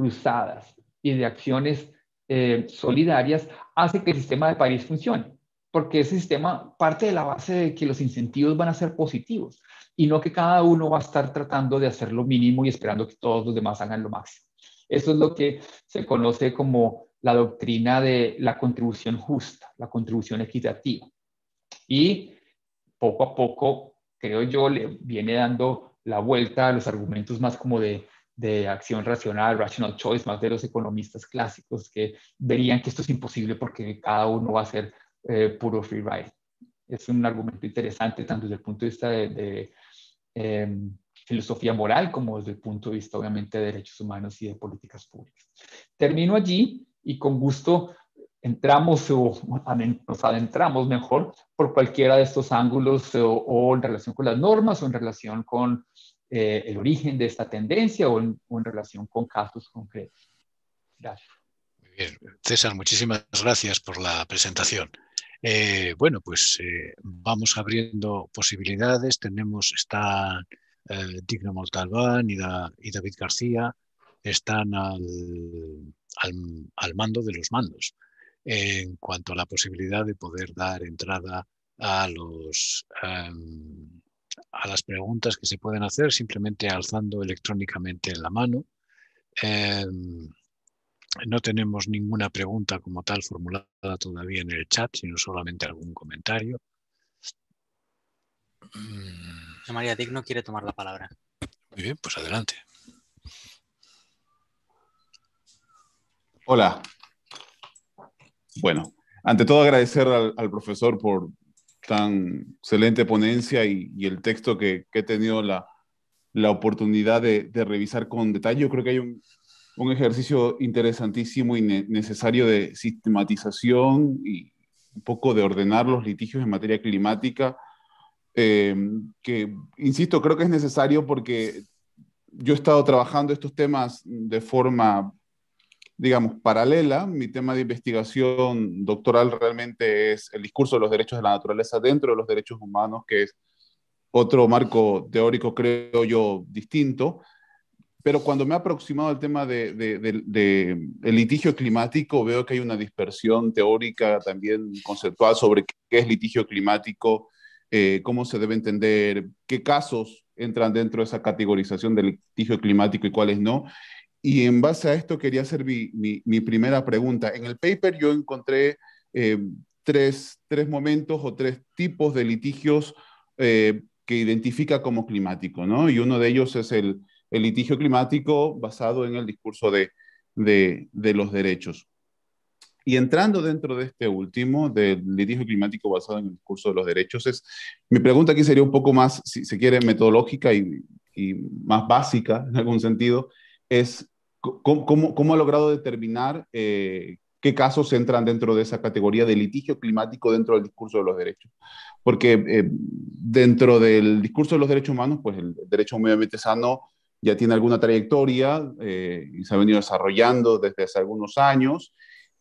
cruzadas y de acciones eh, solidarias hace que el sistema de París funcione. porque ese sistema parte de la base de que los incentivos van a ser positivos y no que cada uno va a estar tratando de hacer lo mínimo y esperando que todos los demás hagan lo máximo. Eso es lo que se conoce como la doctrina de la contribución justa, la contribución equitativa. Y poco a poco, creo yo, le viene dando la vuelta a los argumentos más como de, de acción racional, rational choice, más de los economistas clásicos que verían que esto es imposible porque cada uno va a ser eh, puro free ride. Es un argumento interesante tanto desde el punto de vista de, de eh, filosofía moral como desde el punto de vista, obviamente, de derechos humanos y de políticas públicas. Termino allí y con gusto entramos o nos adentramos mejor por cualquiera de estos ángulos o, o en relación con las normas o en relación con eh, el origen de esta tendencia o en, o en relación con casos concretos. Gracias. Muy bien. César, muchísimas gracias por la presentación. Eh, bueno, pues eh, vamos abriendo posibilidades. Tenemos, está eh, Digno Montalbán y, da, y David García, están al, al, al mando de los mandos en cuanto a la posibilidad de poder dar entrada a, los, um, a las preguntas que se pueden hacer simplemente alzando electrónicamente la mano. Um, no tenemos ninguna pregunta como tal formulada todavía en el chat, sino solamente algún comentario. José María Digno quiere tomar la palabra. Muy bien, pues adelante. Hola. Bueno, ante todo agradecer al, al profesor por tan excelente ponencia y, y el texto que, que he tenido la, la oportunidad de, de revisar con detalle. Yo creo que hay un, un ejercicio interesantísimo y ne necesario de sistematización y un poco de ordenar los litigios en materia climática, eh, que, insisto, creo que es necesario porque yo he estado trabajando estos temas de forma, digamos, paralela. Mi tema de investigación doctoral realmente es el discurso de los derechos de la naturaleza dentro de los derechos humanos, que es otro marco teórico, creo yo, distinto. Pero cuando me he aproximado al tema de, de, de, de el litigio climático, veo que hay una dispersión teórica, también conceptual, sobre qué es litigio climático, eh, cómo se debe entender, qué casos entran dentro de esa categorización del litigio climático y cuáles no. Y en base a esto quería hacer mi, mi, mi primera pregunta. En el paper yo encontré eh, tres, tres momentos o tres tipos de litigios eh, que identifica como climático, ¿no? Y uno de ellos es el, el litigio climático basado en el discurso de, de, de los derechos. Y entrando dentro de este último, del litigio climático basado en el discurso de los derechos, es, mi pregunta aquí sería un poco más, si se quiere, metodológica y, y más básica en algún sentido, es cómo, cómo, cómo ha logrado determinar eh, qué casos entran dentro de esa categoría de litigio climático dentro del discurso de los derechos. Porque eh, dentro del discurso de los derechos humanos, pues el derecho a un medio ambiente sano ya tiene alguna trayectoria eh, y se ha venido desarrollando desde hace algunos años.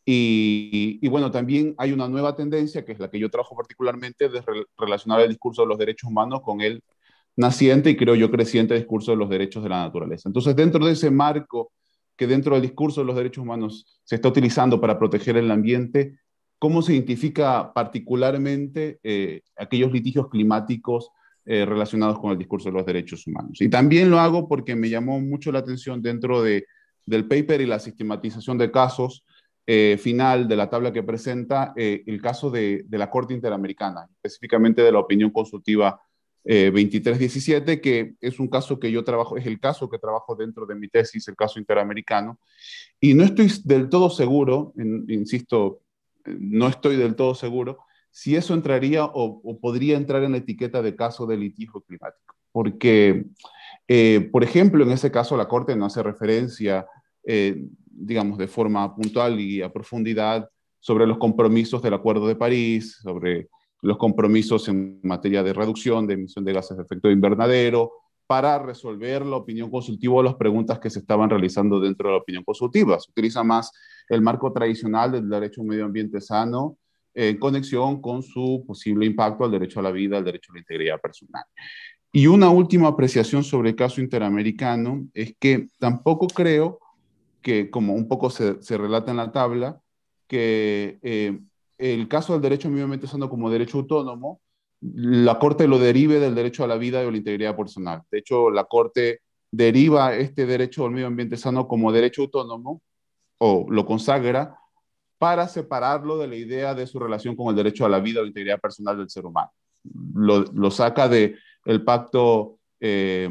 Y, y bueno, también hay una nueva tendencia, que es la que yo trabajo particularmente, de re relacionar el discurso de los derechos humanos con el naciente y creo yo creciente discurso de los derechos de la naturaleza. Entonces, dentro de ese marco que dentro del discurso de los derechos humanos se está utilizando para proteger el ambiente, ¿cómo se identifica particularmente eh, aquellos litigios climáticos eh, relacionados con el discurso de los derechos humanos? Y también lo hago porque me llamó mucho la atención dentro de, del paper y la sistematización de casos eh, final de la tabla que presenta eh, el caso de, de la Corte Interamericana, específicamente de la opinión consultiva eh, veintitrés diecisiete, que es un caso que yo trabajo, es el caso que trabajo dentro de mi tesis, el caso interamericano, y no estoy del todo seguro, en, insisto, no estoy del todo seguro si eso entraría o, o podría entrar en la etiqueta de caso de litigio climático, porque, eh, por ejemplo, en ese caso la Corte no hace referencia, eh, digamos, de forma puntual y a profundidad sobre los compromisos del Acuerdo de París, sobre los compromisos en materia de reducción de emisión de gases de efecto invernadero, para resolver la opinión consultiva o las preguntas que se estaban realizando dentro de la opinión consultiva. Se utiliza más el marco tradicional del derecho a un medio ambiente sano en conexión con su posible impacto al derecho a la vida, al derecho a la integridad personal. Y una última apreciación sobre el caso interamericano es que tampoco creo que, como un poco se, se relata en la tabla, que eh, el caso del derecho al medio ambiente sano como derecho autónomo, la Corte lo derive del derecho a la vida y a la integridad personal. De hecho, la Corte deriva este derecho al medio ambiente sano como derecho autónomo, o lo consagra, para separarlo de la idea de su relación con el derecho a la vida o la integridad personal del ser humano. Lo, lo saca del pacto, eh,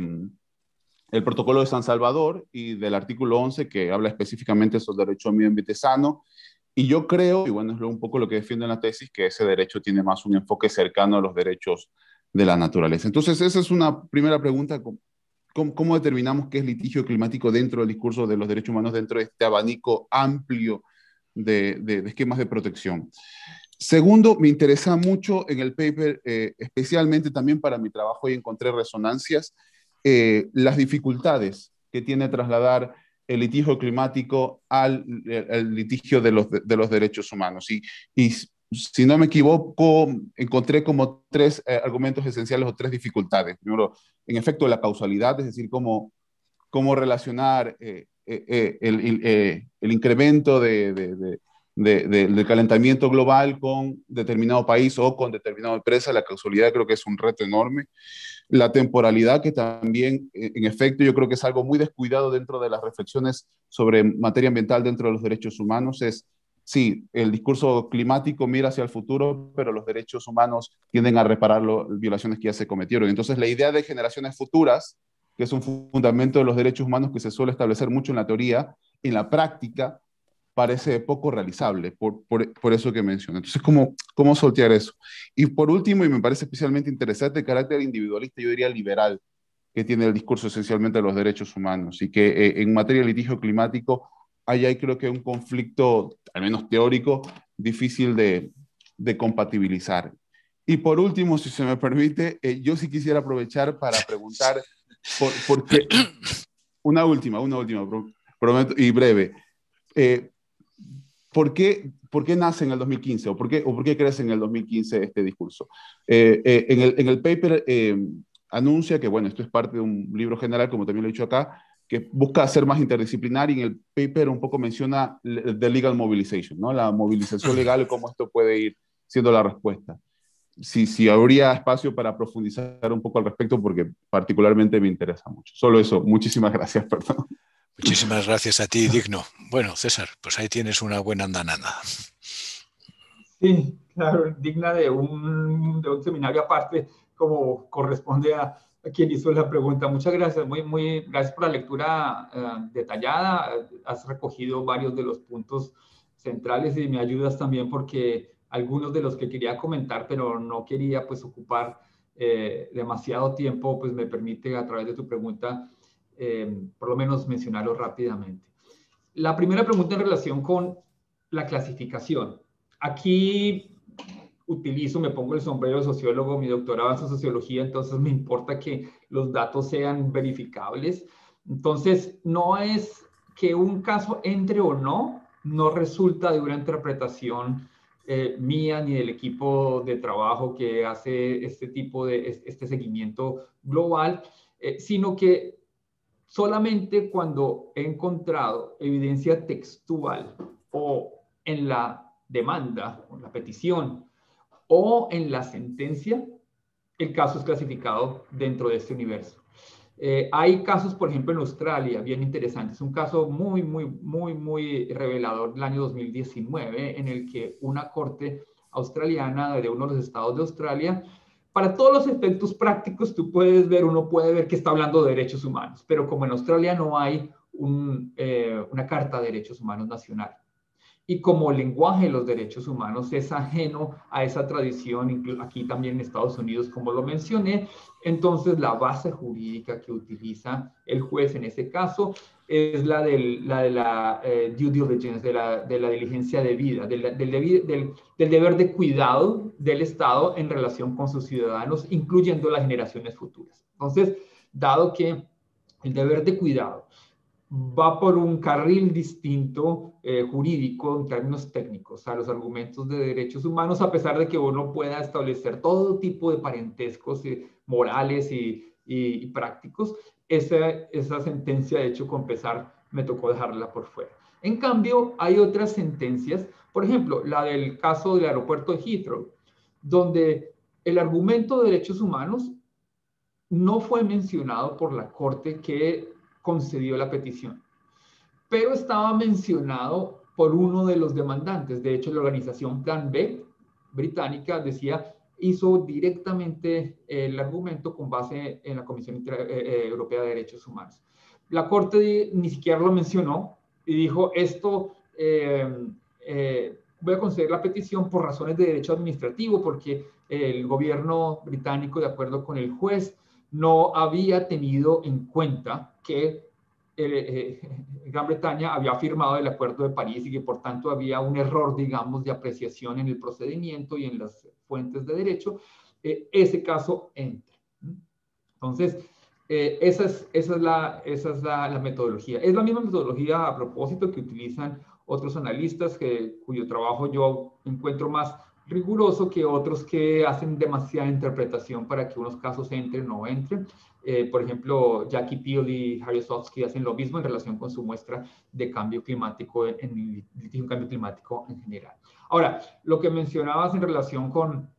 el protocolo de San Salvador y del artículo once que habla específicamente sobre el derecho al medio ambiente sano. Y yo creo, y bueno, es un poco lo que defiendo en la tesis, que ese derecho tiene más un enfoque cercano a los derechos de la naturaleza. Entonces, esa es una primera pregunta. ¿Cómo, cómo determinamos qué es litigio climático dentro del discurso de los derechos humanos, dentro de este abanico amplio de, de, de esquemas de protección? Segundo, me interesa mucho en el paper, eh, especialmente también para mi trabajo, y encontré resonancias, eh, las dificultades que tiene trasladar el litigio climático al, al litigio de los, de, de los derechos humanos. Y, y si no me equivoco, encontré como tres eh, argumentos esenciales o tres dificultades. Primero, en efecto, la causalidad, es decir, cómo, cómo relacionar eh, eh, el, el, eh, el incremento de, de, de, de, de, del calentamiento global con determinado país o con determinada empresa. La causalidad creo que es un reto enorme. La temporalidad, que también, en efecto, yo creo que es algo muy descuidado dentro de las reflexiones sobre materia ambiental dentro de los derechos humanos, es, sí, el discurso climático mira hacia el futuro, pero los derechos humanos tienden a reparar las violaciones que ya se cometieron. Entonces, la idea de generaciones futuras, que es un fundamento de los derechos humanos que se suele establecer mucho en la teoría, en la práctica parece poco realizable, por, por, por eso que menciono. Entonces, ¿cómo, ¿cómo sortear eso? Y por último, y me parece especialmente interesante, el carácter individualista, yo diría liberal, que tiene el discurso esencialmente de los derechos humanos, y que eh, en materia de litigio climático ahí hay creo que un conflicto, al menos teórico, difícil de, de compatibilizar. Y por último, si se me permite, eh, yo sí quisiera aprovechar para preguntar, por, por qué, una última, una última, prometo, y breve. Eh, ¿Por qué, ¿Por qué nace en el dos mil quince o por qué, o por qué crece en el dos mil quince este discurso? Eh, eh, en, el, en el paper eh, anuncia que, bueno, esto es parte de un libro general, como también lo he dicho acá, que busca ser más interdisciplinar, y en el paper un poco menciona the legal mobilization, ¿no? La movilización legal y cómo esto puede ir siendo la respuesta. Si, si habría espacio para profundizar un poco al respecto, porque particularmente me interesa mucho. Solo eso. Muchísimas gracias, perdón. Muchísimas gracias a ti, Digno. Bueno, César, pues ahí tienes una buena andanada. Sí, claro, digna de un, de un seminario aparte, como corresponde a, a quien hizo la pregunta. Muchas gracias, muy, muy gracias por la lectura uh, detallada. Has recogido varios de los puntos centrales y me ayudas también porque algunos de los que quería comentar, pero no quería pues ocupar eh, demasiado tiempo, pues me permite a través de tu pregunta eh, por lo menos mencionarlo rápidamente. La primera pregunta en relación con la clasificación. Aquí utilizo, me pongo el sombrero de sociólogo, mi doctorado es en sociología, entonces me importa que los datos sean verificables. Entonces, no es que un caso entre o no, no resulta de una interpretación eh, mía ni del equipo de trabajo que hace este tipo de, este seguimiento global, eh, sino que solamente cuando he encontrado evidencia textual o en la demanda, o la petición, o en la sentencia, el caso es clasificado dentro de este universo. Eh, hay casos, por ejemplo, en Australia, bien interesantes. Un caso muy, muy, muy, muy revelador del año dos mil diecinueve, en el que una corte australiana de uno de los estados de Australia, para todos los efectos prácticos, tú puedes ver, uno puede ver que está hablando de derechos humanos, pero como en Australia no hay un, eh, una Carta de Derechos Humanos nacional, y como el lenguaje de los derechos humanos es ajeno a esa tradición, aquí también en Estados Unidos, como lo mencioné, entonces la base jurídica que utiliza el juez en ese caso es la, del, la de la eh, due diligence, de la, de la diligencia debida, del, del, del, del deber de cuidado del Estado en relación con sus ciudadanos, incluyendo las generaciones futuras. Entonces, dado que el deber de cuidado va por un carril distinto eh, jurídico en términos técnicos a los argumentos de derechos humanos, a pesar de que uno pueda establecer todo tipo de parentescos eh, morales y, y, y prácticos, esa, esa sentencia, de hecho, con pesar, me tocó dejarla por fuera. En cambio, hay otras sentencias, por ejemplo, la del caso del aeropuerto de Heathrow, donde el argumento de derechos humanos no fue mencionado por la Corte que concedió la petición, pero estaba mencionado por uno de los demandantes. De hecho, la organización Plan B británica decía, hizo directamente el argumento con base en la Comisión Inter- eh, Europea de Derechos Humanos. La Corte ni siquiera lo mencionó y dijo, esto, eh, eh, voy a conceder la petición por razones de derecho administrativo, porque el gobierno británico, de acuerdo con el juez, no había tenido en cuenta que eh, eh, Gran Bretaña había firmado el Acuerdo de París y que por tanto había un error, digamos, de apreciación en el procedimiento y en las fuentes de derecho. Eh, ese caso entra. Entonces, eh, esa es, esa es, la, esa es la, la metodología. Es la misma metodología a propósito que utilizan otros analistas que, cuyo trabajo yo encuentro más riguroso que otros que hacen demasiada interpretación para que unos casos entren o no entren. Eh, por ejemplo, Jackie Peel y Harry Sofsky hacen lo mismo en relación con su muestra de cambio climático, en el litigio cambio climático en general. Ahora, lo que mencionabas en relación con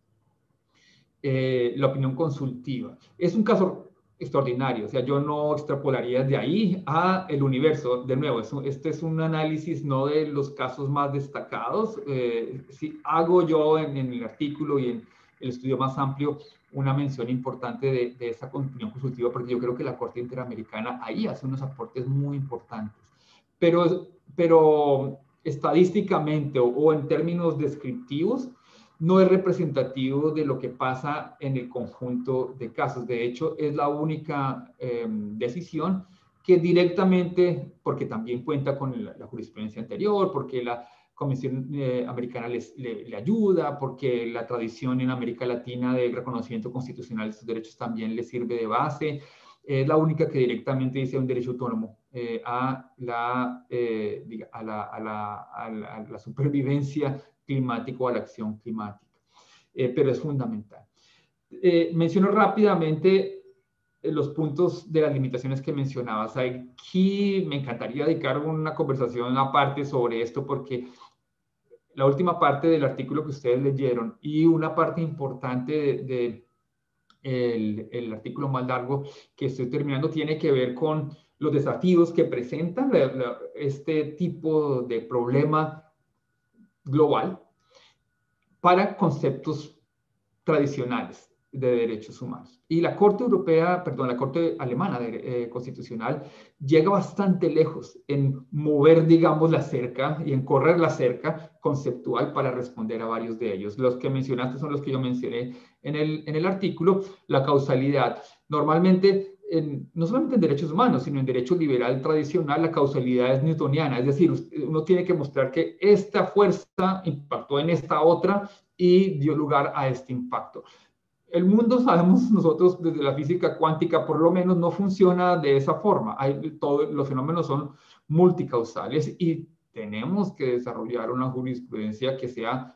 eh, la opinión consultiva, es un caso extraordinario, o sea, yo no extrapolaría de ahí a el universo. De nuevo, es un, este es un análisis no de los casos más destacados. Eh, si hago yo en, en el artículo y en el estudio más amplio una mención importante de, de esa opinión consultiva, porque yo creo que la Corte Interamericana ahí hace unos aportes muy importantes. Pero, pero estadísticamente o, o en términos descriptivos, no es representativo de lo que pasa en el conjunto de casos. De hecho, es la única eh, decisión que directamente, porque también cuenta con la, la jurisprudencia anterior, porque la Comisión eh, Americana les, le, le ayuda, porque la tradición en América Latina de reconocimiento constitucional de sus derechos también le sirve de base. Es la única que directamente dice un derecho autónomo eh, a, la, eh, a, la, a, la, a, la, a la supervivencia climática o a la acción climática. Eh, pero es fundamental. Eh, menciono rápidamente eh, los puntos de las limitaciones que mencionabas. Aquí me encantaría dedicar una conversación aparte sobre esto porque la última parte del artículo que ustedes leyeron y una parte importante de, de el, el artículo más largo que estoy terminando tiene que ver con los desafíos que presenta la, la, este tipo de problema global para conceptos tradicionales de derechos humanos. Y la Corte Europea, perdón, la Corte Alemana de, eh, Constitucional llega bastante lejos en mover, digamos, la cerca y en correr la cerca conceptual para responder a varios de ellos. Los que mencionaste son los que yo mencioné en el, en el artículo. La causalidad. Normalmente, en, no solamente en derechos humanos, sino en derecho liberal tradicional, la causalidad es newtoniana. Es decir, uno tiene que mostrar que esta fuerza impactó en esta otra y dio lugar a este impacto. El mundo, sabemos nosotros desde la física cuántica, por lo menos no funciona de esa forma. Hay, todo, los fenómenos son multicausales y tenemos que desarrollar una jurisprudencia que sea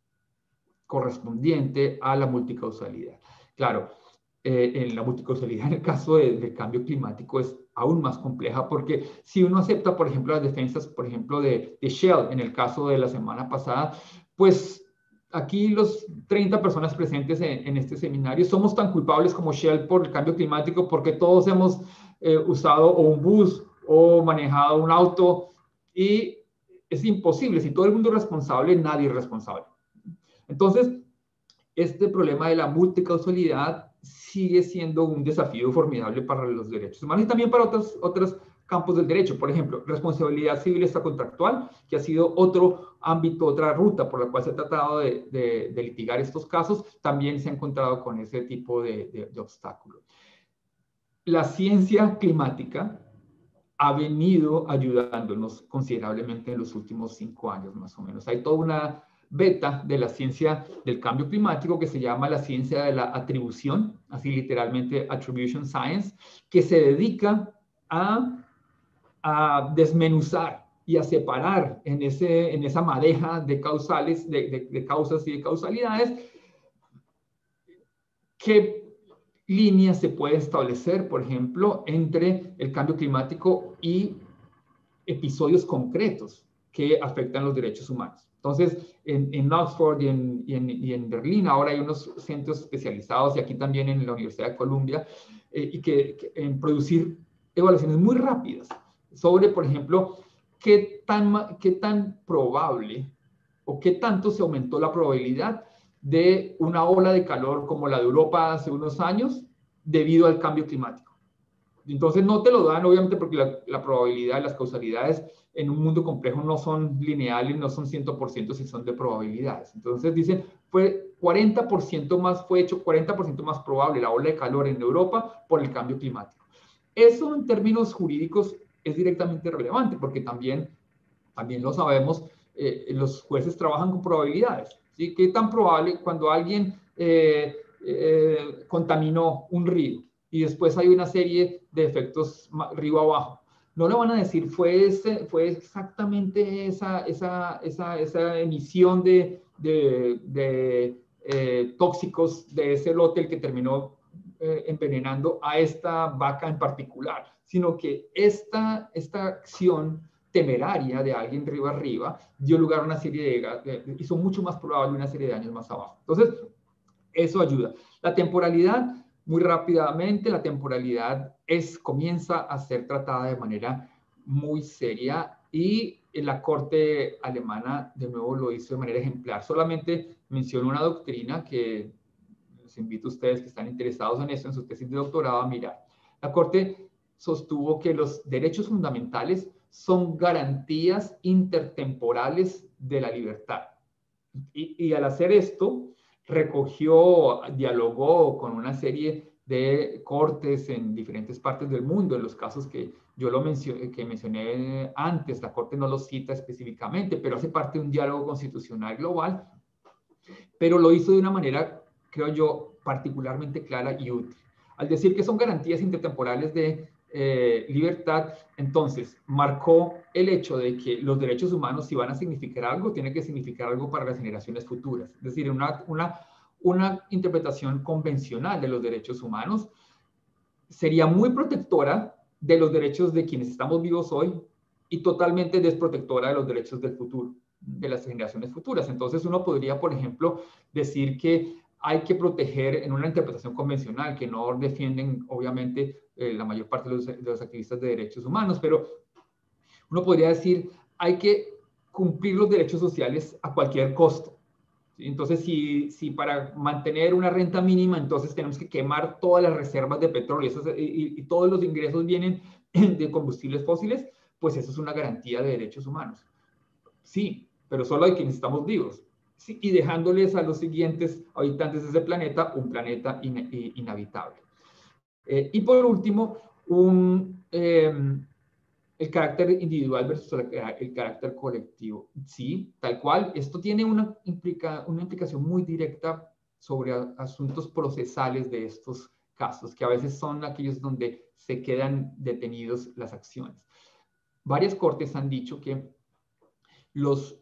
correspondiente a la multicausalidad. Claro, eh, en la multicausalidad en el caso de, del cambio climático es aún más compleja porque si uno acepta, por ejemplo, las defensas, por ejemplo, de, de Shell en el caso de la semana pasada, pues aquí los treinta personas presentes en, en este seminario somos tan culpables como Shell por el cambio climático porque todos hemos eh, usado o un bus o manejado un auto y es imposible. Si todo el mundo es responsable, nadie es responsable. Entonces, este problema de la multicausalidad sigue siendo un desafío formidable para los derechos humanos y también para otros, otros campos del derecho. Por ejemplo, responsabilidad civil extracontractual, que ha sido otro ámbito, otra ruta por la cual se ha tratado de, de, de litigar estos casos, también se ha encontrado con ese tipo de, de, de obstáculos. La ciencia climática ha venido ayudándonos considerablemente en los últimos cinco años más o menos. Hay toda una beta de la ciencia del cambio climático que se llama la ciencia de la atribución, así literalmente Attribution Science, que se dedica a, a desmenuzar y a separar en, ese, en esa madeja de causales, de, de, de causas y de causalidades, qué líneas se puede establecer, por ejemplo, entre el cambio climático y episodios concretos que afectan los derechos humanos. Entonces, en, en Oxford y en, y, en, y en Berlín ahora hay unos centros especializados, y aquí también en la Universidad de Columbia, eh, y que, que en producir evaluaciones muy rápidas sobre, por ejemplo, qué tan, qué tan probable o qué tanto se aumentó la probabilidad de una ola de calor como la de Europa hace unos años debido al cambio climático. Entonces no te lo dan, obviamente, porque la, la probabilidad, las causalidades en un mundo complejo no son lineales, no son cien por ciento, si son de probabilidades. Entonces dicen, fue cuarenta por ciento más, fue hecho cuarenta por ciento más probable la ola de calor en Europa por el cambio climático. Eso en términos jurídicos es directamente relevante, porque también, también lo sabemos, eh, los jueces trabajan con probabilidades. ¿Sí? ¿Qué tan probable cuando alguien eh, eh, contaminó un río y después hay una serie de efectos río abajo? No le van a decir, fue, ese, fue exactamente esa, esa, esa, esa emisión de, de, de eh, tóxicos de ese lote el que terminó eh, envenenando a esta vaca en particular, sino que esta, esta acción temeraria de alguien río arriba dio lugar a una serie de, de, hizo mucho más probable una serie de daños más abajo. Entonces, eso ayuda. La temporalidad, muy rápidamente, la temporalidad es, comienza a ser tratada de manera muy seria, y la Corte alemana de nuevo lo hizo de manera ejemplar. Solamente menciono una doctrina que les invito a ustedes que están interesados en eso, en su tesis de doctorado, a mirar. La Corte sostuvo que los derechos fundamentales son garantías intertemporales de la libertad. Y, y al hacer esto, recogió, dialogó con una serie de cortes en diferentes partes del mundo. En los casos que yo lo mencioné, que mencioné antes, la Corte no los cita específicamente, pero hace parte de un diálogo constitucional global, pero lo hizo de una manera, creo yo, particularmente clara y útil. Al decir que son garantías intertemporales de eh, libertad, entonces marcó el hecho de que los derechos humanos, si van a significar algo, tienen que significar algo para las generaciones futuras. Es decir, una, una, una interpretación convencional de los derechos humanos sería muy protectora de los derechos de quienes estamos vivos hoy y totalmente desprotectora de los derechos del futuro, de las generaciones futuras. Entonces uno podría, por ejemplo, decir que hay que proteger en una interpretación convencional, que no defienden obviamente eh, la mayor parte de los, de los activistas de derechos humanos, pero uno podría decir hay que cumplir los derechos sociales a cualquier costo. Entonces, si, si para mantener una renta mínima, entonces tenemos que quemar todas las reservas de petróleo y, y, y todos los ingresos vienen de combustibles fósiles, pues eso es una garantía de derechos humanos. Sí, pero solo de quienes estamos vivos. Sí, y dejándoles a los siguientes habitantes de ese planeta un planeta in, in, inhabitable. Eh, y por último, un, eh, el carácter individual versus el, el carácter colectivo. Sí, tal cual. Esto tiene una, implica, una implicación muy directa sobre a, asuntos procesales de estos casos, que a veces son aquellos donde se quedan detenidos las acciones. Varias cortes han dicho que los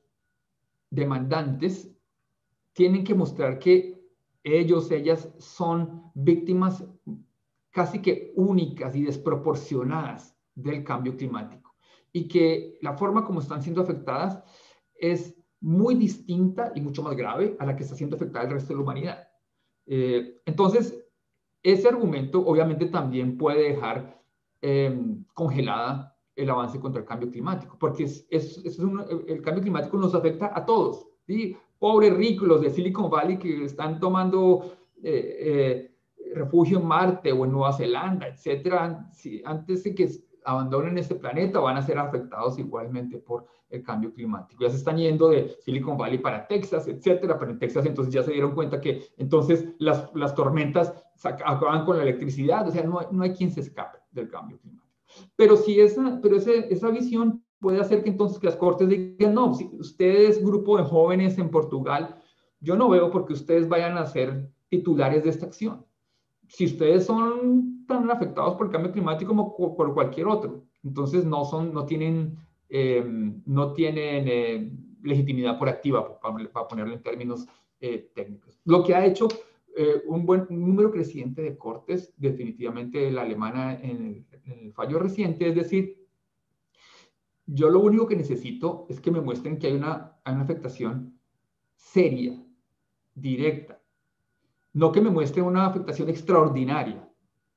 demandantes tienen que mostrar que ellos, ellas son víctimas casi que únicas y desproporcionadas del cambio climático, y que la forma como están siendo afectadas es muy distinta y mucho más grave a la que está siendo afectada el resto de la humanidad. Eh, entonces, ese argumento obviamente también puede dejar eh, congelada el avance contra el cambio climático, porque es, es, es un, el cambio climático nos afecta a todos, ¿sí? Pobres ricos, los de Silicon Valley que están tomando eh, eh, refugio en Marte o en Nueva Zelanda, etcétera, si, antes de que abandonen este planeta van a ser afectados igualmente por el cambio climático. Ya se están yendo de Silicon Valley para Texas, etcétera, pero en Texas entonces ya se dieron cuenta que entonces las, las tormentas acaban con la electricidad, o sea, no hay, no hay quien se escape del cambio climático. Pero si esa, pero ese, esa visión puede hacer que entonces que las cortes digan, no, si ustedes, grupo de jóvenes en Portugal, yo no veo por qué ustedes vayan a ser titulares de esta acción. Si ustedes son tan afectados por el cambio climático como por cualquier otro, entonces no, son, no tienen, eh, no tienen eh, legitimidad por activa, para, para ponerlo en términos eh, técnicos. Lo que ha hecho eh, un buen un número creciente de cortes, definitivamente la alemana en el, en el fallo reciente, es decir, yo lo único que necesito es que me muestren que hay una, hay una afectación seria, directa. No que me muestren una afectación extraordinaria.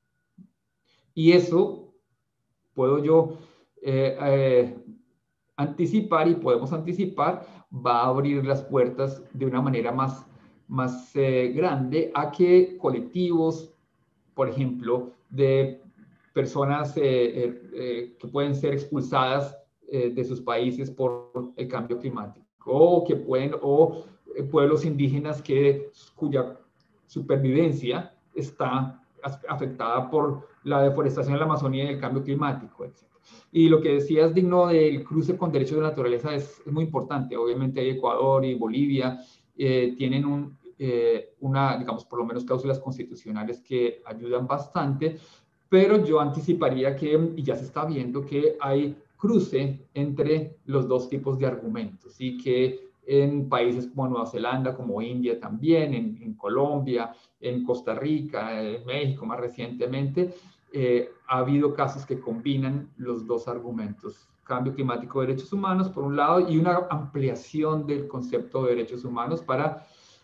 Y eso puedo yo eh, eh, anticipar y podemos anticipar, va a abrir las puertas de una manera más, más eh, grande a que colectivos, por ejemplo, de personas eh, eh, eh, que pueden ser expulsadas eh, de sus países por el cambio climático, o que pueden, o eh, pueblos indígenas que, cuya supervivencia está afectada por la deforestación de la Amazonía y el cambio climático, etcétera. Y lo que decías, digno del cruce con derechos de la naturaleza, es, es muy importante. Obviamente Ecuador y Bolivia eh, tienen un, eh, una, digamos, por lo menos cláusulas constitucionales que ayudan bastante, pero yo anticiparía que, y ya se está viendo, que hay cruce entre los dos tipos de argumentos y que en países como Nueva Zelanda, como India también, en, en Colombia, en Costa Rica, en México más recientemente, eh, ha habido casos que combinan los dos argumentos. Cambio climático, derechos humanos, por un lado, y una ampliación del concepto de derechos humanos para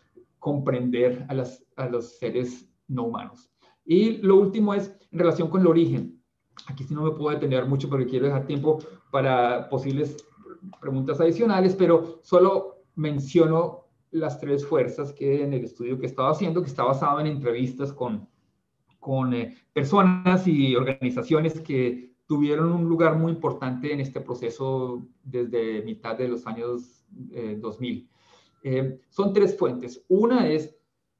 comprender a, las, a los seres no humanos. Y lo último es en relación con el origen. Aquí sí no me puedo detener mucho porque quiero dejar tiempo para posibles preguntas adicionales, pero solo menciono las tres fuerzas que en el estudio que estaba haciendo, que está basado en entrevistas con, con eh, personas y organizaciones que tuvieron un lugar muy importante en este proceso desde mitad de los años eh, dos mil. Eh, son tres fuentes. Una es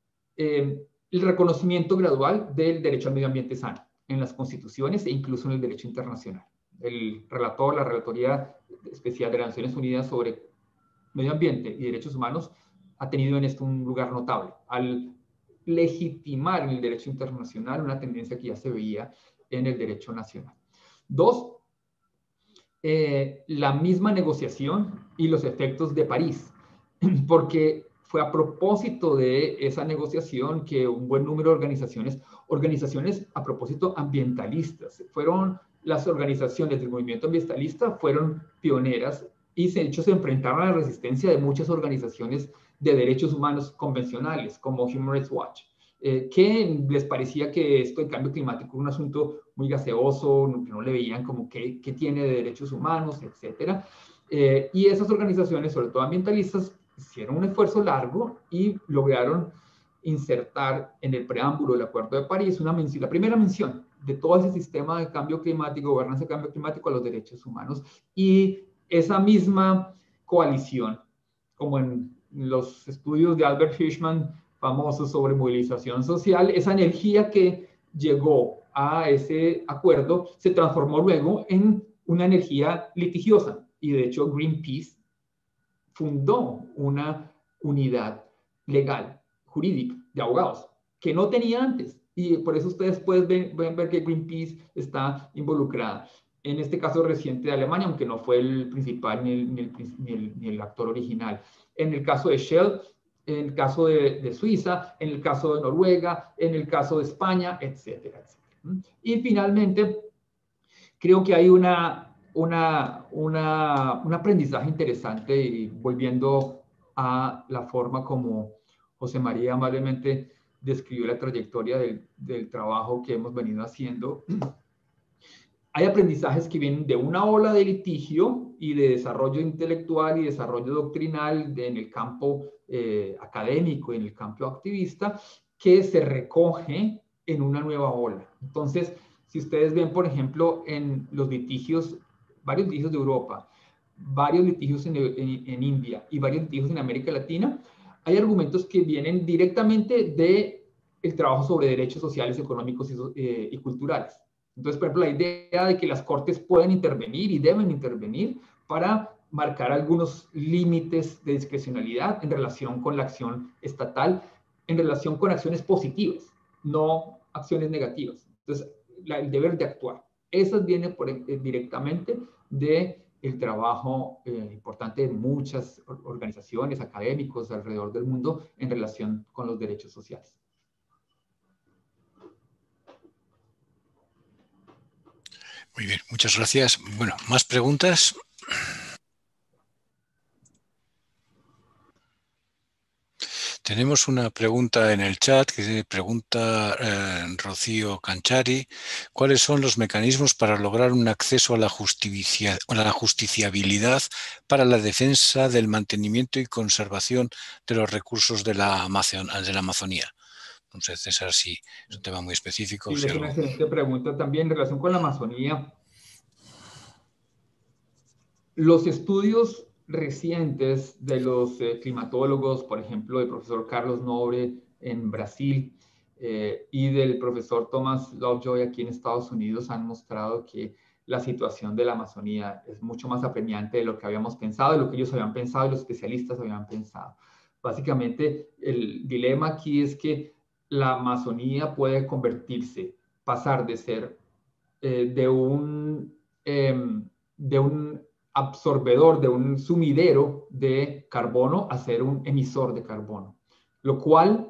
eh, el reconocimiento gradual del derecho al medio ambiente sano en las constituciones e incluso en el derecho internacional. El relator, la Relatoría Especial de las Naciones Unidas sobre Medio Ambiente y Derechos Humanos ha tenido en esto un lugar notable al legitimar en el derecho internacional una tendencia que ya se veía en el derecho nacional. Dos, eh, la misma negociación y los efectos de París, porque fue a propósito de esa negociación que un buen número de organizaciones, organizaciones a propósito ambientalistas, fueron las organizaciones del movimiento ambientalista, fueron pioneras y de hecho se enfrentaron a la resistencia de muchas organizaciones de derechos humanos convencionales, como Human Rights Watch, eh, que les parecía que esto del cambio climático era un asunto muy gaseoso, que no le veían como qué, qué tiene de derechos humanos, etcétera. Eh, y esas organizaciones, sobre todo ambientalistas, hicieron un esfuerzo largo y lograron insertar en el preámbulo del Acuerdo de París una mención, la primera mención de todo ese sistema de cambio climático, gobernanza de cambio climático a los derechos humanos. Y esa misma coalición, como en los estudios de Albert Hirschman famosos sobre movilización social, esa energía que llegó a ese acuerdo se transformó luego en una energía litigiosa. Y de hecho Greenpeace fundó una unidad legal, jurídica, de abogados, que no tenía antes. Y por eso ustedes pueden ver, pueden ver que Greenpeace está involucrada. En este caso reciente de Alemania, aunque no fue el principal ni el, ni el, ni el, ni el actor original. En el caso de Shell, en el caso de, de Suiza, en el caso de Noruega, en el caso de España, etcétera, etcétera. Y finalmente, creo que hay una... Una, una, un aprendizaje interesante y volviendo a la forma como José María amablemente describió la trayectoria del, del trabajo que hemos venido haciendo. Hay aprendizajes que vienen de una ola de litigio y de desarrollo intelectual y desarrollo doctrinal de, en el campo eh, académico y en el campo activista que se recoge en una nueva ola. Entonces, si ustedes ven, por ejemplo, en los litigios, varios litigios de Europa, varios litigios en, en, en India y varios litigios en América Latina, hay argumentos que vienen directamente del trabajo sobre derechos sociales, económicos y, eh, y culturales. Entonces, por ejemplo, la idea de que las cortes pueden intervenir y deben intervenir para marcar algunos límites de discrecionalidad en relación con la acción estatal, en relación con acciones positivas, no acciones negativas. Entonces, la, el deber de actuar. Eso viene por, eh, directamente del trabajo eh, importante de muchas organizaciones, académicos alrededor del mundo en relación con los derechos sociales. Muy bien, muchas gracias. Bueno, más preguntas. Tenemos una pregunta en el chat que pregunta eh, Rocío Canchari, ¿cuáles son los mecanismos para lograr un acceso a la, justicia, a la justiciabilidad para la defensa del mantenimiento y conservación de los recursos de la, Amazon, de la Amazonía? No sé, César, si es un tema muy específico. Sí, si es algo... una excelente pregunta también en relación con la Amazonía. Los estudios recientes de los eh, climatólogos, por ejemplo, del profesor Carlos Nobre en Brasil eh, y del profesor Thomas Lovejoy aquí en Estados Unidos han mostrado que la situación de la Amazonía es mucho más apremiante de lo que habíamos pensado, de lo que ellos habían pensado y los especialistas habían pensado. Básicamente, el dilema aquí es que la Amazonía puede convertirse, pasar de ser eh, de un... Eh, de un absorbedor, de un sumidero de carbono a ser un emisor de carbono, lo cual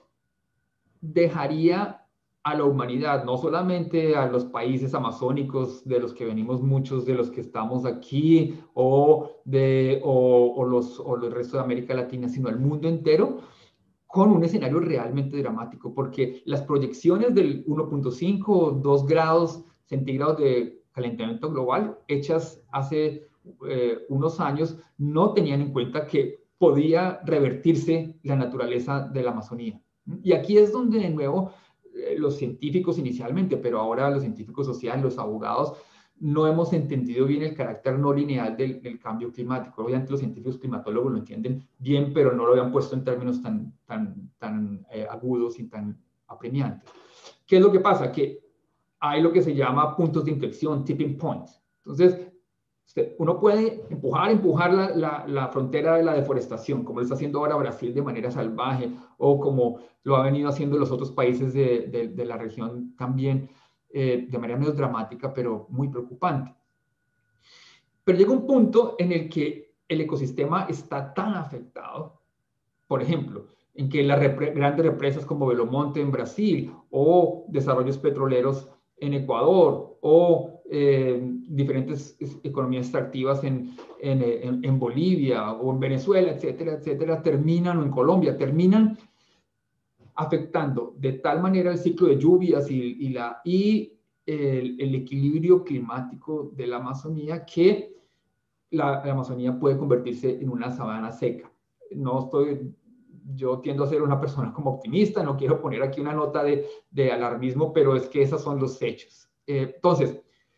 dejaría a la humanidad, no solamente a los países amazónicos de los que venimos muchos de los que estamos aquí o, de, o, o, los, o el resto de América Latina, sino al mundo entero, con un escenario realmente dramático, porque las proyecciones del uno punto cinco o dos grados centígrados de calentamiento global hechas hace eh, unos años no tenían en cuenta que podía revertirse la naturaleza de la Amazonía. Y aquí es donde de nuevo eh, los científicos inicialmente, pero ahora los científicos sociales, los abogados, no hemos entendido bien el carácter no lineal del, del cambio climático. Obviamente los científicos climatólogos lo entienden bien, pero no lo habían puesto en términos tan, tan, tan eh, agudos y tan apremiantes. ¿Qué es lo que pasa? Que hay lo que se llama puntos de inflexión, tipping points. Entonces, uno puede empujar, empujar la, la, la frontera de la deforestación, como lo está haciendo ahora Brasil de manera salvaje, o como lo ha venido haciendo los otros países de, de, de la región también, eh, de manera menos dramática, pero muy preocupante. Pero llega un punto en el que el ecosistema está tan afectado, por ejemplo, en que las repre grandes represas como Belo Monte en Brasil o desarrollos petroleros en Ecuador o eh, diferentes economías extractivas en, en, en, en Bolivia o en Venezuela, etcétera, etcétera, terminan, o en Colombia, terminan afectando de tal manera el ciclo de lluvias y, y, la, y el, el equilibrio climático de la Amazonía que la, la Amazonía puede convertirse en una sabana seca. No estoy, yo tiendo a ser una persona como optimista, no quiero poner aquí una nota de, de alarmismo, pero es que esos son los hechos. Eh, entonces,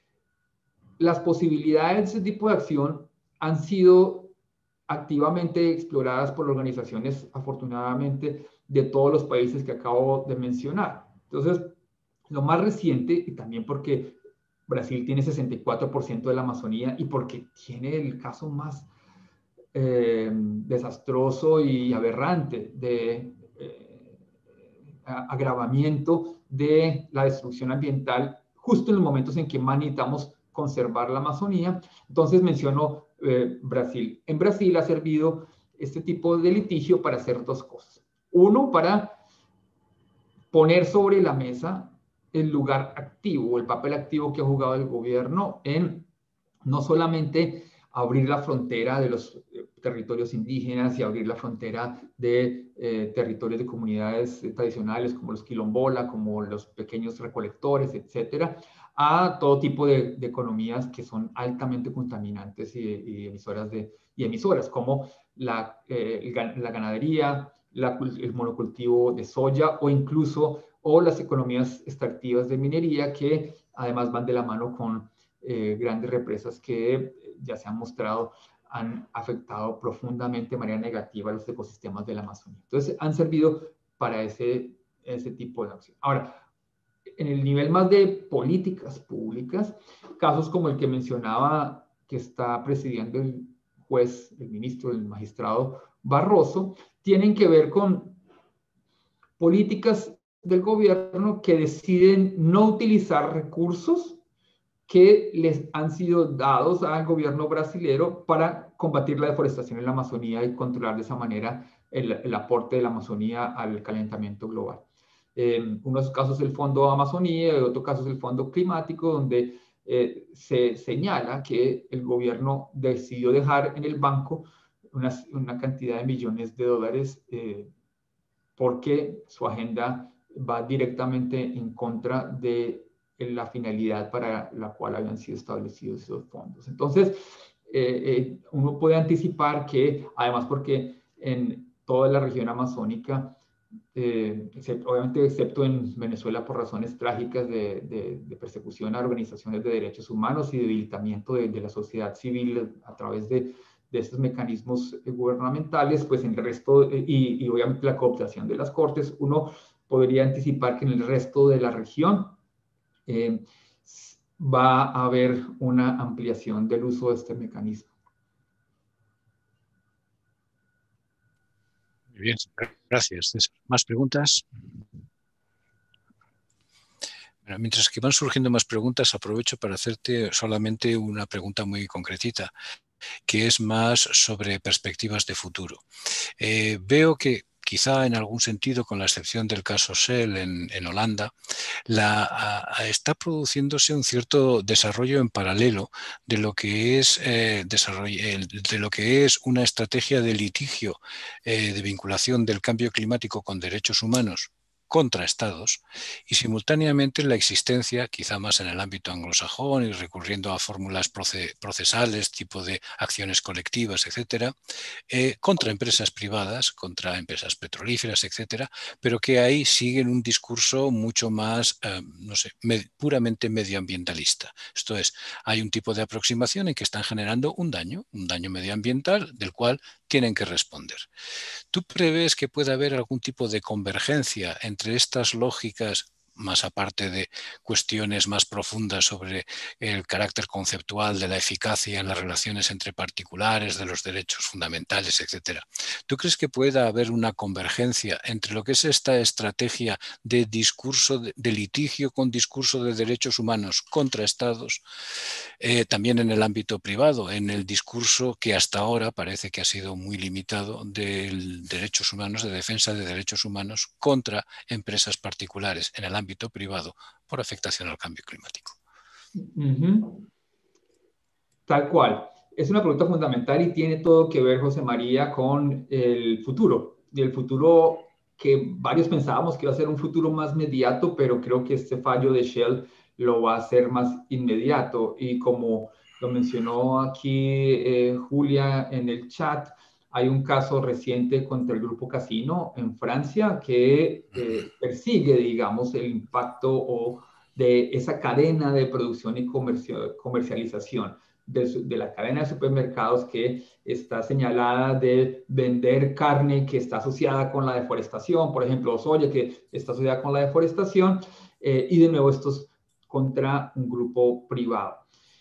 las posibilidades de ese tipo de acción han sido activamente exploradas por organizaciones, afortunadamente, de todos los países que acabo de mencionar. Entonces, lo más reciente, y también porque Brasil tiene sesenta y cuatro por ciento de la Amazonía y porque tiene el caso más eh, desastroso y aberrante de eh, agravamiento de la destrucción ambiental justo en los momentos en que más necesitamos conservar la Amazonía. Entonces menciono eh, Brasil. En Brasil ha servido este tipo de litigio para hacer dos cosas. Uno, para poner sobre la mesa el lugar activo, el papel activo que ha jugado el gobierno en no solamente abrir la frontera de los territorios indígenas y abrir la frontera de eh, territorios de comunidades tradicionales como los quilombola, como los pequeños recolectores, etcétera, a todo tipo de, de economías que son altamente contaminantes y, y, emisoras, de, y emisoras, como la, eh, la ganadería, la, el monocultivo de soya o incluso o las economías extractivas de minería que además van de la mano con eh, grandes represas que ya se han mostrado han afectado profundamente de manera negativa a los ecosistemas de la Amazonía. Entonces han servido para ese, ese tipo de acción. Ahora, en el nivel más de políticas públicas, casos como el que mencionaba que está presidiendo el juez, el ministro, el magistrado Barroso, tienen que ver con políticas del gobierno que deciden no utilizar recursos que les han sido dados al gobierno brasilero para combatir la deforestación en la Amazonía y controlar de esa manera el, el aporte de la Amazonía al calentamiento global. Eh, unos casos el Fondo Amazonía y otros casos el Fondo Climático, donde eh, se señala que el gobierno decidió dejar en el banco una, una cantidad de millones de dólares eh, porque su agenda va directamente en contra de la finalidad para la cual habían sido establecidos esos fondos. Entonces, eh, eh, uno puede anticipar que, además porque en toda la región amazónica, eh, excepto, obviamente excepto en Venezuela por razones trágicas de, de, de persecución a organizaciones de derechos humanos y debilitamiento de, de la sociedad civil a través de, de estos mecanismos gubernamentales, pues en el resto, y, y obviamente la cooptación de las cortes, uno podría anticipar que en el resto de la región eh, va a haber una ampliación del uso de este mecanismo. Muy bien, gracias, César. ¿Más preguntas? Bueno, mientras que van surgiendo más preguntas, aprovecho para hacerte solamente una pregunta muy concretita, que es más sobre perspectivas de futuro. Eh, veo que quizá en algún sentido, con la excepción del caso Shell en, en Holanda, la, a, a, está produciéndose un cierto desarrollo en paralelo de lo que es, eh, desarrollo, de lo que es una estrategia de litigio eh, de vinculación del cambio climático con derechos humanos contra estados y simultáneamente la existencia, quizá más en el ámbito anglosajón y recurriendo a fórmulas procesales, tipo de acciones colectivas, etcétera, eh, contra empresas privadas, contra empresas petrolíferas, etcétera, pero que ahí siguen un discurso mucho más, eh, no sé, med- puramente medioambientalista. Esto es, hay un tipo de aproximación en que están generando un daño, un daño medioambiental del cual tienen que responder. ¿Tú prevés que pueda haber algún tipo de convergencia entre estas lógicas, más aparte de cuestiones más profundas sobre el carácter conceptual de la eficacia en las relaciones entre particulares, de los derechos fundamentales, etcétera? ¿Tú crees que pueda haber una convergencia entre lo que es esta estrategia de discurso de, de litigio con discurso de derechos humanos contra estados, eh, también en el ámbito privado, en el discurso que hasta ahora parece que ha sido muy limitado de derechos humanos, de defensa de derechos humanos contra empresas particulares en el ámbito ámbito privado por afectación al cambio climático? Uh-huh. Tal cual. Es una pregunta fundamental y tiene todo que ver, José María, con el futuro. Y el futuro que varios pensábamos que iba a ser un futuro más inmediato, pero creo que este fallo de Shell lo va a hacer más inmediato. Y como lo mencionó aquí eh, Julia en el chat, hay un caso reciente contra el Grupo Casino en Francia que eh, persigue, digamos, el impacto o de esa cadena de producción y comercio, comercialización de, su, de la cadena de supermercados que está señalada de vender carne que está asociada con la deforestación, por ejemplo, soya que está asociada con la deforestación, eh, y de nuevo estos contra un grupo privado.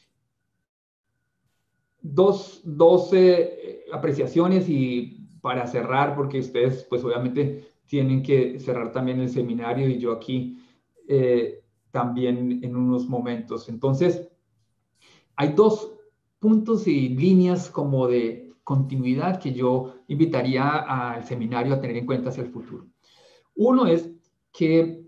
Dos, dos eh, apreciaciones y para cerrar, porque ustedes pues obviamente tienen que cerrar también el seminario y yo aquí eh, también en unos momentos. Entonces, hay dos puntos y líneas como de continuidad que yo invitaría al seminario a tener en cuenta hacia el futuro. Uno es que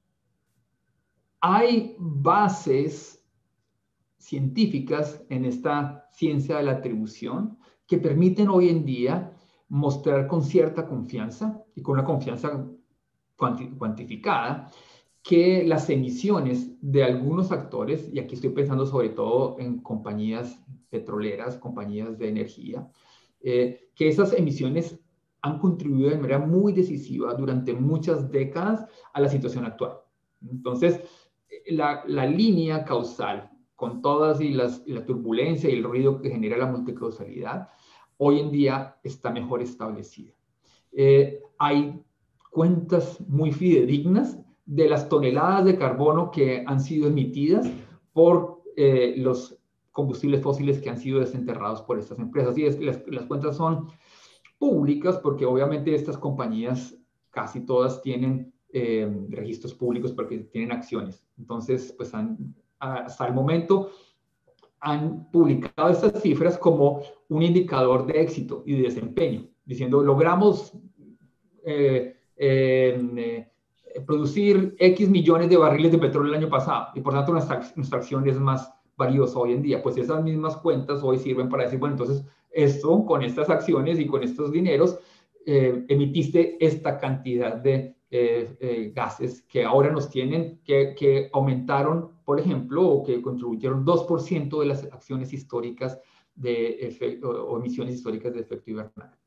hay bases científicas en esta ciencia de la atribución que permiten hoy en día mostrar con cierta confianza y con una confianza cuanti cuantificada que las emisiones de algunos actores, y aquí estoy pensando sobre todo en compañías petroleras, compañías de energía, eh, que esas emisiones han contribuido de manera muy decisiva durante muchas décadas a la situación actual. Entonces, la, la línea causal con todas y, las, y la turbulencia y el ruido que genera la multicausalidad, hoy en día está mejor establecida. Eh, hay cuentas muy fidedignas de las toneladas de carbono que han sido emitidas por eh, los combustibles fósiles que han sido desenterrados por estas empresas. Y es, las, las cuentas son públicas porque obviamente estas compañías casi todas tienen eh, registros públicos porque tienen acciones. Entonces, pues han, hasta el momento han publicado estas cifras como un indicador de éxito y de desempeño, diciendo logramos eh, eh, producir X millones de barriles de petróleo el año pasado y por tanto nuestra, nuestra acción es más, valiosa hoy en día. Pues esas mismas cuentas hoy sirven para decir, bueno, entonces esto, con estas acciones y con estos dineros, eh, emitiste esta cantidad de eh, eh, gases que ahora nos tienen, que, que aumentaron, por ejemplo, o que contribuyeron dos por ciento de las acciones históricas de efecto, o emisiones históricas de efecto invernadero.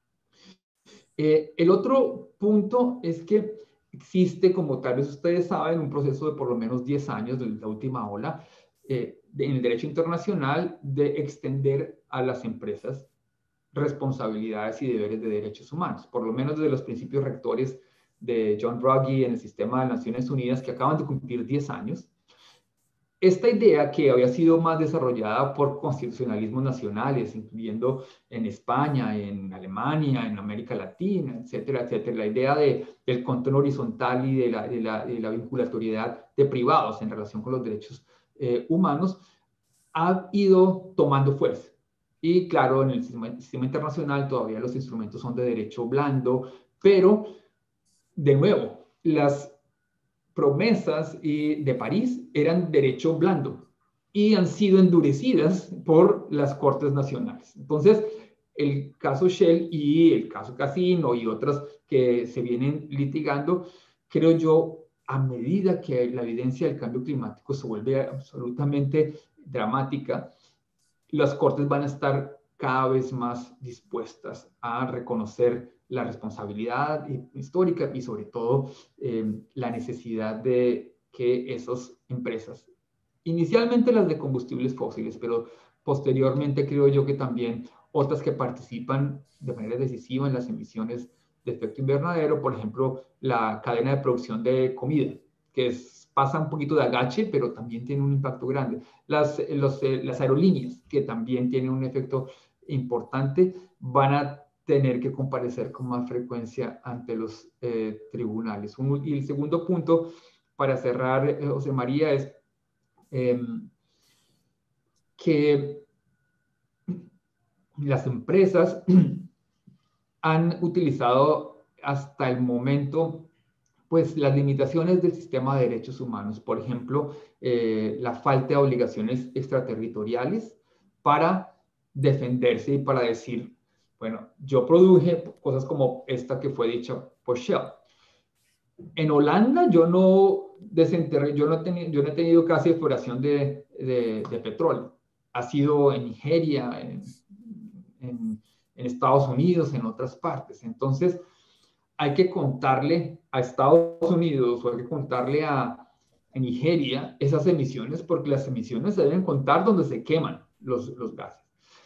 Eh, el otro punto es que existe, como tal vez ustedes saben, un proceso de por lo menos diez años, de la última ola, eh, de, en el derecho internacional, de extender a las empresas responsabilidades y deberes de derechos humanos, por lo menos desde los principios rectores de John Ruggie en el sistema de Naciones Unidas, que acaban de cumplir diez años. Esta idea, que había sido más desarrollada por constitucionalismos nacionales, incluyendo en España, en Alemania, en América Latina, etcétera, etcétera, la idea de, del control horizontal y de la, de, la, de la vinculatoriedad de privados en relación con los derechos eh, humanos, ha ido tomando fuerza. Y claro, en el sistema, sistema internacional todavía los instrumentos son de derecho blando, pero de nuevo, las promesas y de París eran derecho blando y han sido endurecidas por las Cortes Nacionales. Entonces, el caso Shell y el caso Casino y otras que se vienen litigando, creo yo, a medida que la evidencia del cambio climático se vuelve absolutamente dramática, las Cortes van a estar cada vez más dispuestas a reconocer la responsabilidad histórica y sobre todo eh, la necesidad de que esas empresas, inicialmente las de combustibles fósiles, pero posteriormente creo yo que también otras que participan de manera decisiva en las emisiones de efecto invernadero, por ejemplo, la cadena de producción de comida, que es, pasa un poquito de agache, pero también tiene un impacto grande. Las, los, eh, las aerolíneas, que también tienen un efecto importante, van a tener que comparecer con más frecuencia ante los eh, tribunales. Un, y el segundo punto, para cerrar, eh, José María, es eh, que las empresas han utilizado hasta el momento pues las limitaciones del sistema de derechos humanos, por ejemplo, eh, la falta de obligaciones extraterritoriales para defenderse y para decir, bueno, yo produje cosas como esta que fue dicha por Shell. En Holanda yo no desenterré, yo no, teni, yo no he tenido casi exploración de, de, de petróleo. Ha sido en Nigeria, en, en, en Estados Unidos, en otras partes. Entonces, hay que contarle a Estados Unidos o hay que contarle a, a Nigeria esas emisiones, porque las emisiones se deben contar donde se queman los, los gases.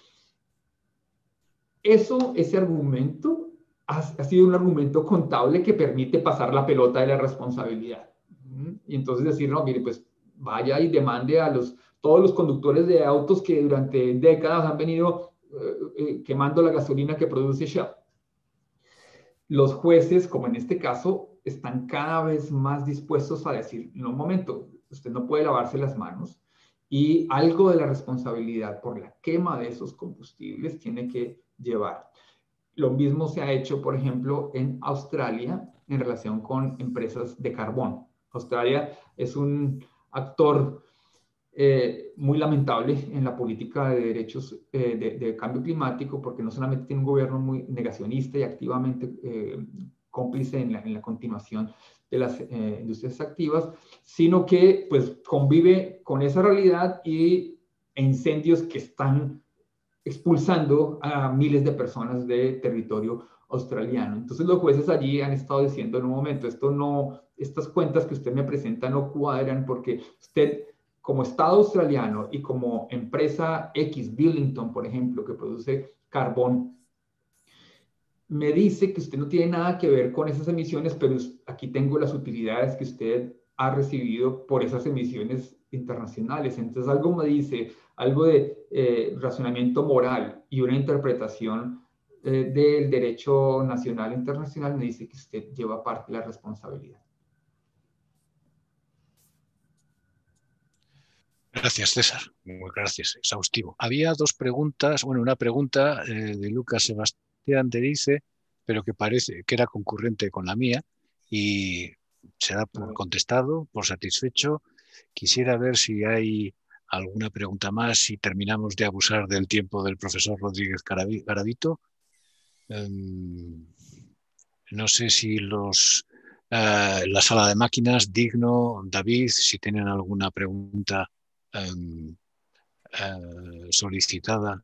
Eso, ese argumento ha, ha sido un argumento contable que permite pasar la pelota de la responsabilidad. Y entonces decir, no, mire, pues vaya y demande a los, todos los conductores de autos que durante décadas han venido eh, eh, quemando la gasolina que produce Shell. Los jueces, como en este caso, están cada vez más dispuestos a decir, en un momento, usted no puede lavarse las manos y algo de la responsabilidad por la quema de esos combustibles tiene que llevar. Lo mismo se ha hecho, por ejemplo, en Australia en relación con empresas de carbón. Australia es un actor Eh, muy lamentable en la política de derechos eh, de, de cambio climático, porque no solamente tiene un gobierno muy negacionista y activamente eh, cómplice en la, en la continuación de las eh, industrias activas, sino que pues convive con esa realidad y incendios que están expulsando a miles de personas de territorio australiano. Entonces los jueces allí han estado diciendo en un momento, esto no, estas cuentas que usted me presenta no cuadran porque usted, como Estado australiano y como empresa X, Billington, por ejemplo, que produce carbón, me dice que usted no tiene nada que ver con esas emisiones, pero aquí tengo las utilidades que usted ha recibido por esas emisiones internacionales. Entonces algo me dice, algo de eh, razonamiento moral y una interpretación eh, del derecho nacional e internacional me dice que usted lleva parte de la responsabilidad. Gracias, César. Muy gracias, exhaustivo. Había dos preguntas, bueno, una pregunta eh, de Lucas Sebastián Derice, pero que parece que era concurrente con la mía y se da por contestado, por satisfecho. Quisiera ver si hay ¿Alguna pregunta más y terminamos de abusar del tiempo del profesor Rodríguez Garavito? Um, no sé si los, uh, la sala de máquinas, Digno, David, si tienen alguna pregunta um, uh, solicitada.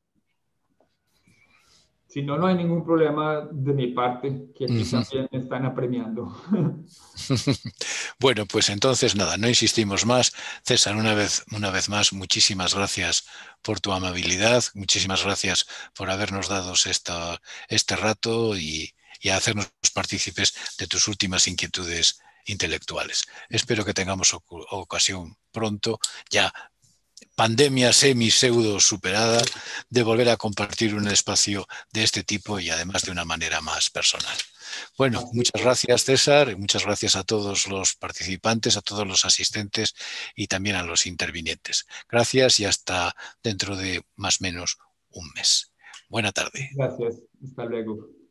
Si no, no hay ningún problema de mi parte, que aquí uh-huh. también me están apremiando. Bueno, pues entonces nada, no insistimos más. César, una vez, una vez más, muchísimas gracias por tu amabilidad, muchísimas gracias por habernos dado esta, este rato y, y hacernos partícipes de tus últimas inquietudes intelectuales. Espero que tengamos ocasión pronto, ya pandemia semi-pseudo superada, de volver a compartir un espacio de este tipo y además de una manera más personal. Bueno, muchas gracias César, y muchas gracias a todos los participantes, a todos los asistentes y también a los intervinientes. Gracias y hasta dentro de más o menos un mes. Buena tarde. Gracias, hasta luego.